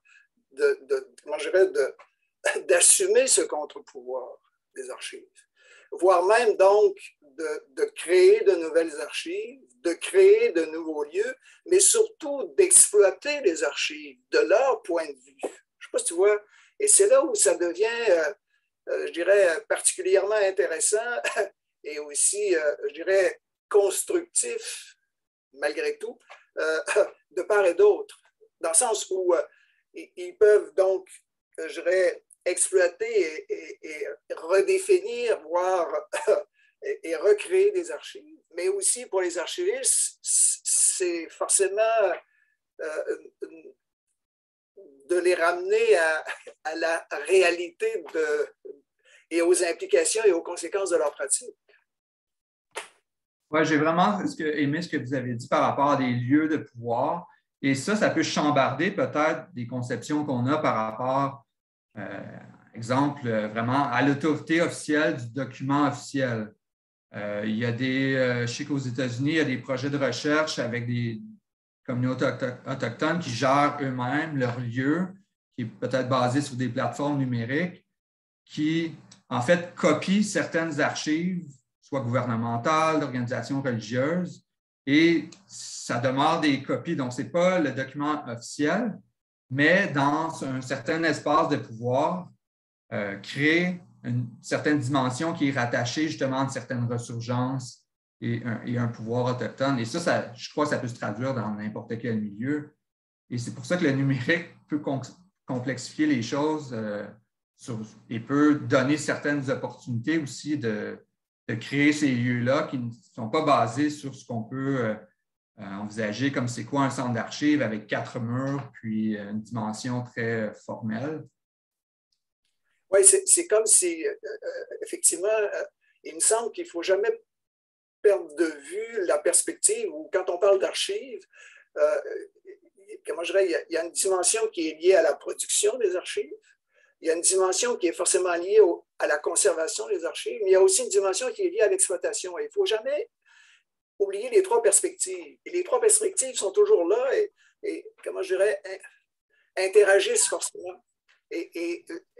d'assumer ce contre-pouvoir des archives, voire même donc de créer de nouvelles archives, de créer de nouveaux lieux, mais surtout d'exploiter les archives de leur point de vue. Je ne sais pas si tu vois. Et c'est là où ça devient, je dirais, particulièrement intéressant et aussi, je dirais, constructif, malgré tout, de part et d'autre, dans le sens où ils peuvent donc, je dirais, exploiter et redéfinir, voire et recréer des archives, mais aussi pour les archivistes, c'est forcément de les ramener à la réalité et aux implications et aux conséquences de leur pratique. Oui, j'ai vraiment aimé ce que vous avez dit par rapport à des lieux de pouvoir. Et ça peut chambarder peut-être des conceptions qu'on a par rapport, exemple, vraiment à l'autorité officielle du document officiel. Il y a je sais qu'aux États-Unis, il y a des projets de recherche avec des communautés autochtones qui gèrent eux-mêmes leur lieu, qui est peut-être basé sur des plateformes numériques, qui, en fait, copient certaines archives, soit gouvernementales, d'organisations religieuses, et ça demeure des copies. Donc, ce n'est pas le document officiel, mais dans un certain espace de pouvoir, créer une certaine dimension qui est rattachée justement à une certaine ressurgence et un pouvoir autochtone. Et ça, je crois que ça peut se traduire dans n'importe quel milieu. Et c'est pour ça que le numérique peut complexifier les choses et peut donner certaines opportunités aussi de créer ces lieux-là qui ne sont pas basés sur ce qu'on peut envisager comme c'est quoi un centre d'archives avec 4 murs puis une dimension très formelle. Oui, c'est comme si, effectivement, il me semble qu'il ne faut jamais perdre de vue la perspective où, quand on parle d'archives, comment je dirais, il y a une dimension qui est liée à la production des archives, il y a une dimension qui est forcément liée à la conservation des archives, mais il y a aussi une dimension qui est liée à l'exploitation. Et il ne faut jamais oublier les trois perspectives. Et les trois perspectives sont toujours là et comment je dirais, interagissent forcément et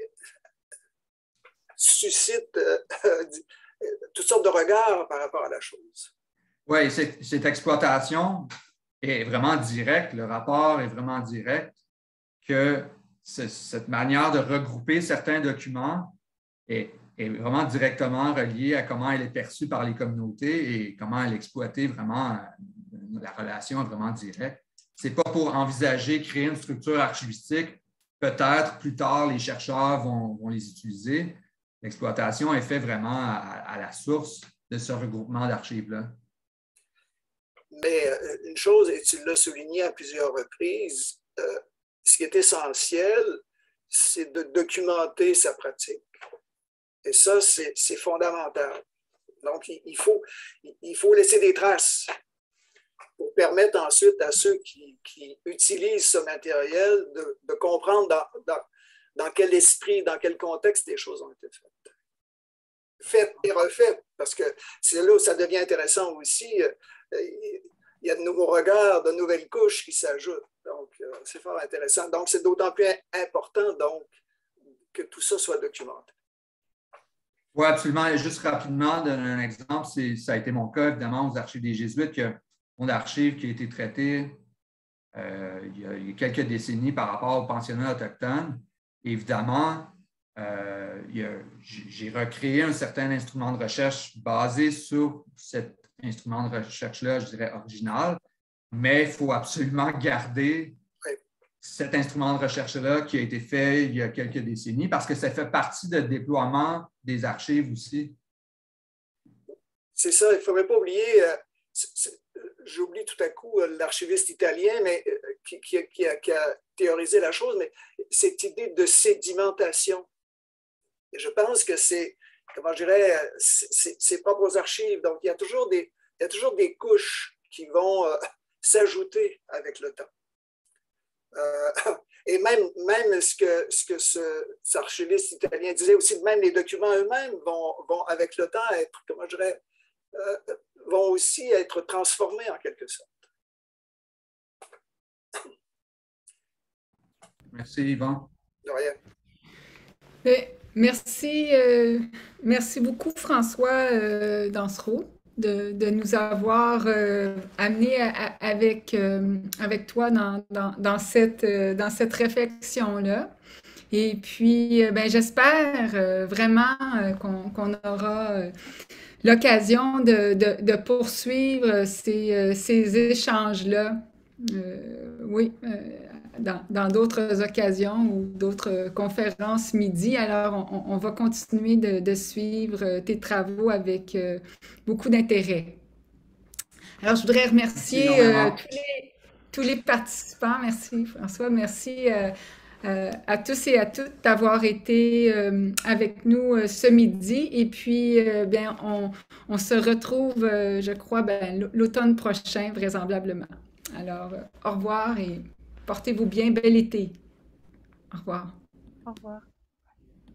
suscitent toutes sortes de regards par rapport à la chose. Oui, cette exploitation est vraiment directe, le rapport est vraiment direct, que cette manière de regrouper certains documents est vraiment directement reliée à comment elle est perçue par les communautés et comment elle est exploitée vraiment, la relation est vraiment directe. Ce n'est pas pour envisager créer une structure archivistique, peut-être plus tard les chercheurs vont les utiliser. L'exploitation est faite vraiment à la source de ce regroupement d'archives-là. Mais une chose, et tu l'as souligné à plusieurs reprises, ce qui est essentiel, c'est de documenter sa pratique. Et ça, c'est fondamental. Donc, il faut laisser des traces pour permettre ensuite à ceux qui utilisent ce matériel de comprendre dans quel esprit, dans quel contexte les choses ont été faites. Faites et refaites, parce que c'est là où ça devient intéressant aussi. Il y a de nouveaux regards, de nouvelles couches qui s'ajoutent. Donc, c'est fort intéressant. Donc, c'est d'autant plus important donc, que tout ça soit documenté. Oui, absolument. Et juste rapidement, donner un exemple, ça a été mon cas, évidemment, aux archives des Jésuites, qu'il y a mon archive qui a été traité il y a quelques décennies par rapport aux pensionnats autochtones. Et évidemment, j'ai recréé un certain instrument de recherche basé sur cet instrument de recherche-là, je dirais, original, mais il faut absolument garder cet instrument de recherche-là qui a été fait il y a quelques décennies parce que ça fait partie du déploiement des archives aussi. C'est ça, il ne faudrait pas oublier, j'oublie tout à coup l'archiviste italien mais, qui a théorisé la chose, mais cette idée de sédimentation. Et je pense que c'est, comment je dirais, c'est propre aux archives. Donc, il y a toujours des couches qui vont s'ajouter avec le temps. Et même ce que cet archiviste italien disait aussi, même les documents eux-mêmes vont avec le temps être, comment je dirais, vont aussi être transformés en quelque sorte. Merci, Yvan. De rien. Merci beaucoup, François Dansereau, de nous avoir amenés avec toi dans cette réflexion-là. Et puis, j'espère vraiment qu'on aura l'occasion de poursuivre ces échanges-là. Oui, dans d'autres occasions ou d'autres conférences midi. Alors, on va continuer de suivre tes travaux avec beaucoup d'intérêt. Alors, je voudrais remercier tous les participants. Merci, François. Merci à tous et à toutes d'avoir été avec nous ce midi. Et puis, on se retrouve, je crois, l'automne prochain, vraisemblablement. Alors, au revoir et portez-vous bien. Bel été. Au revoir. Au revoir.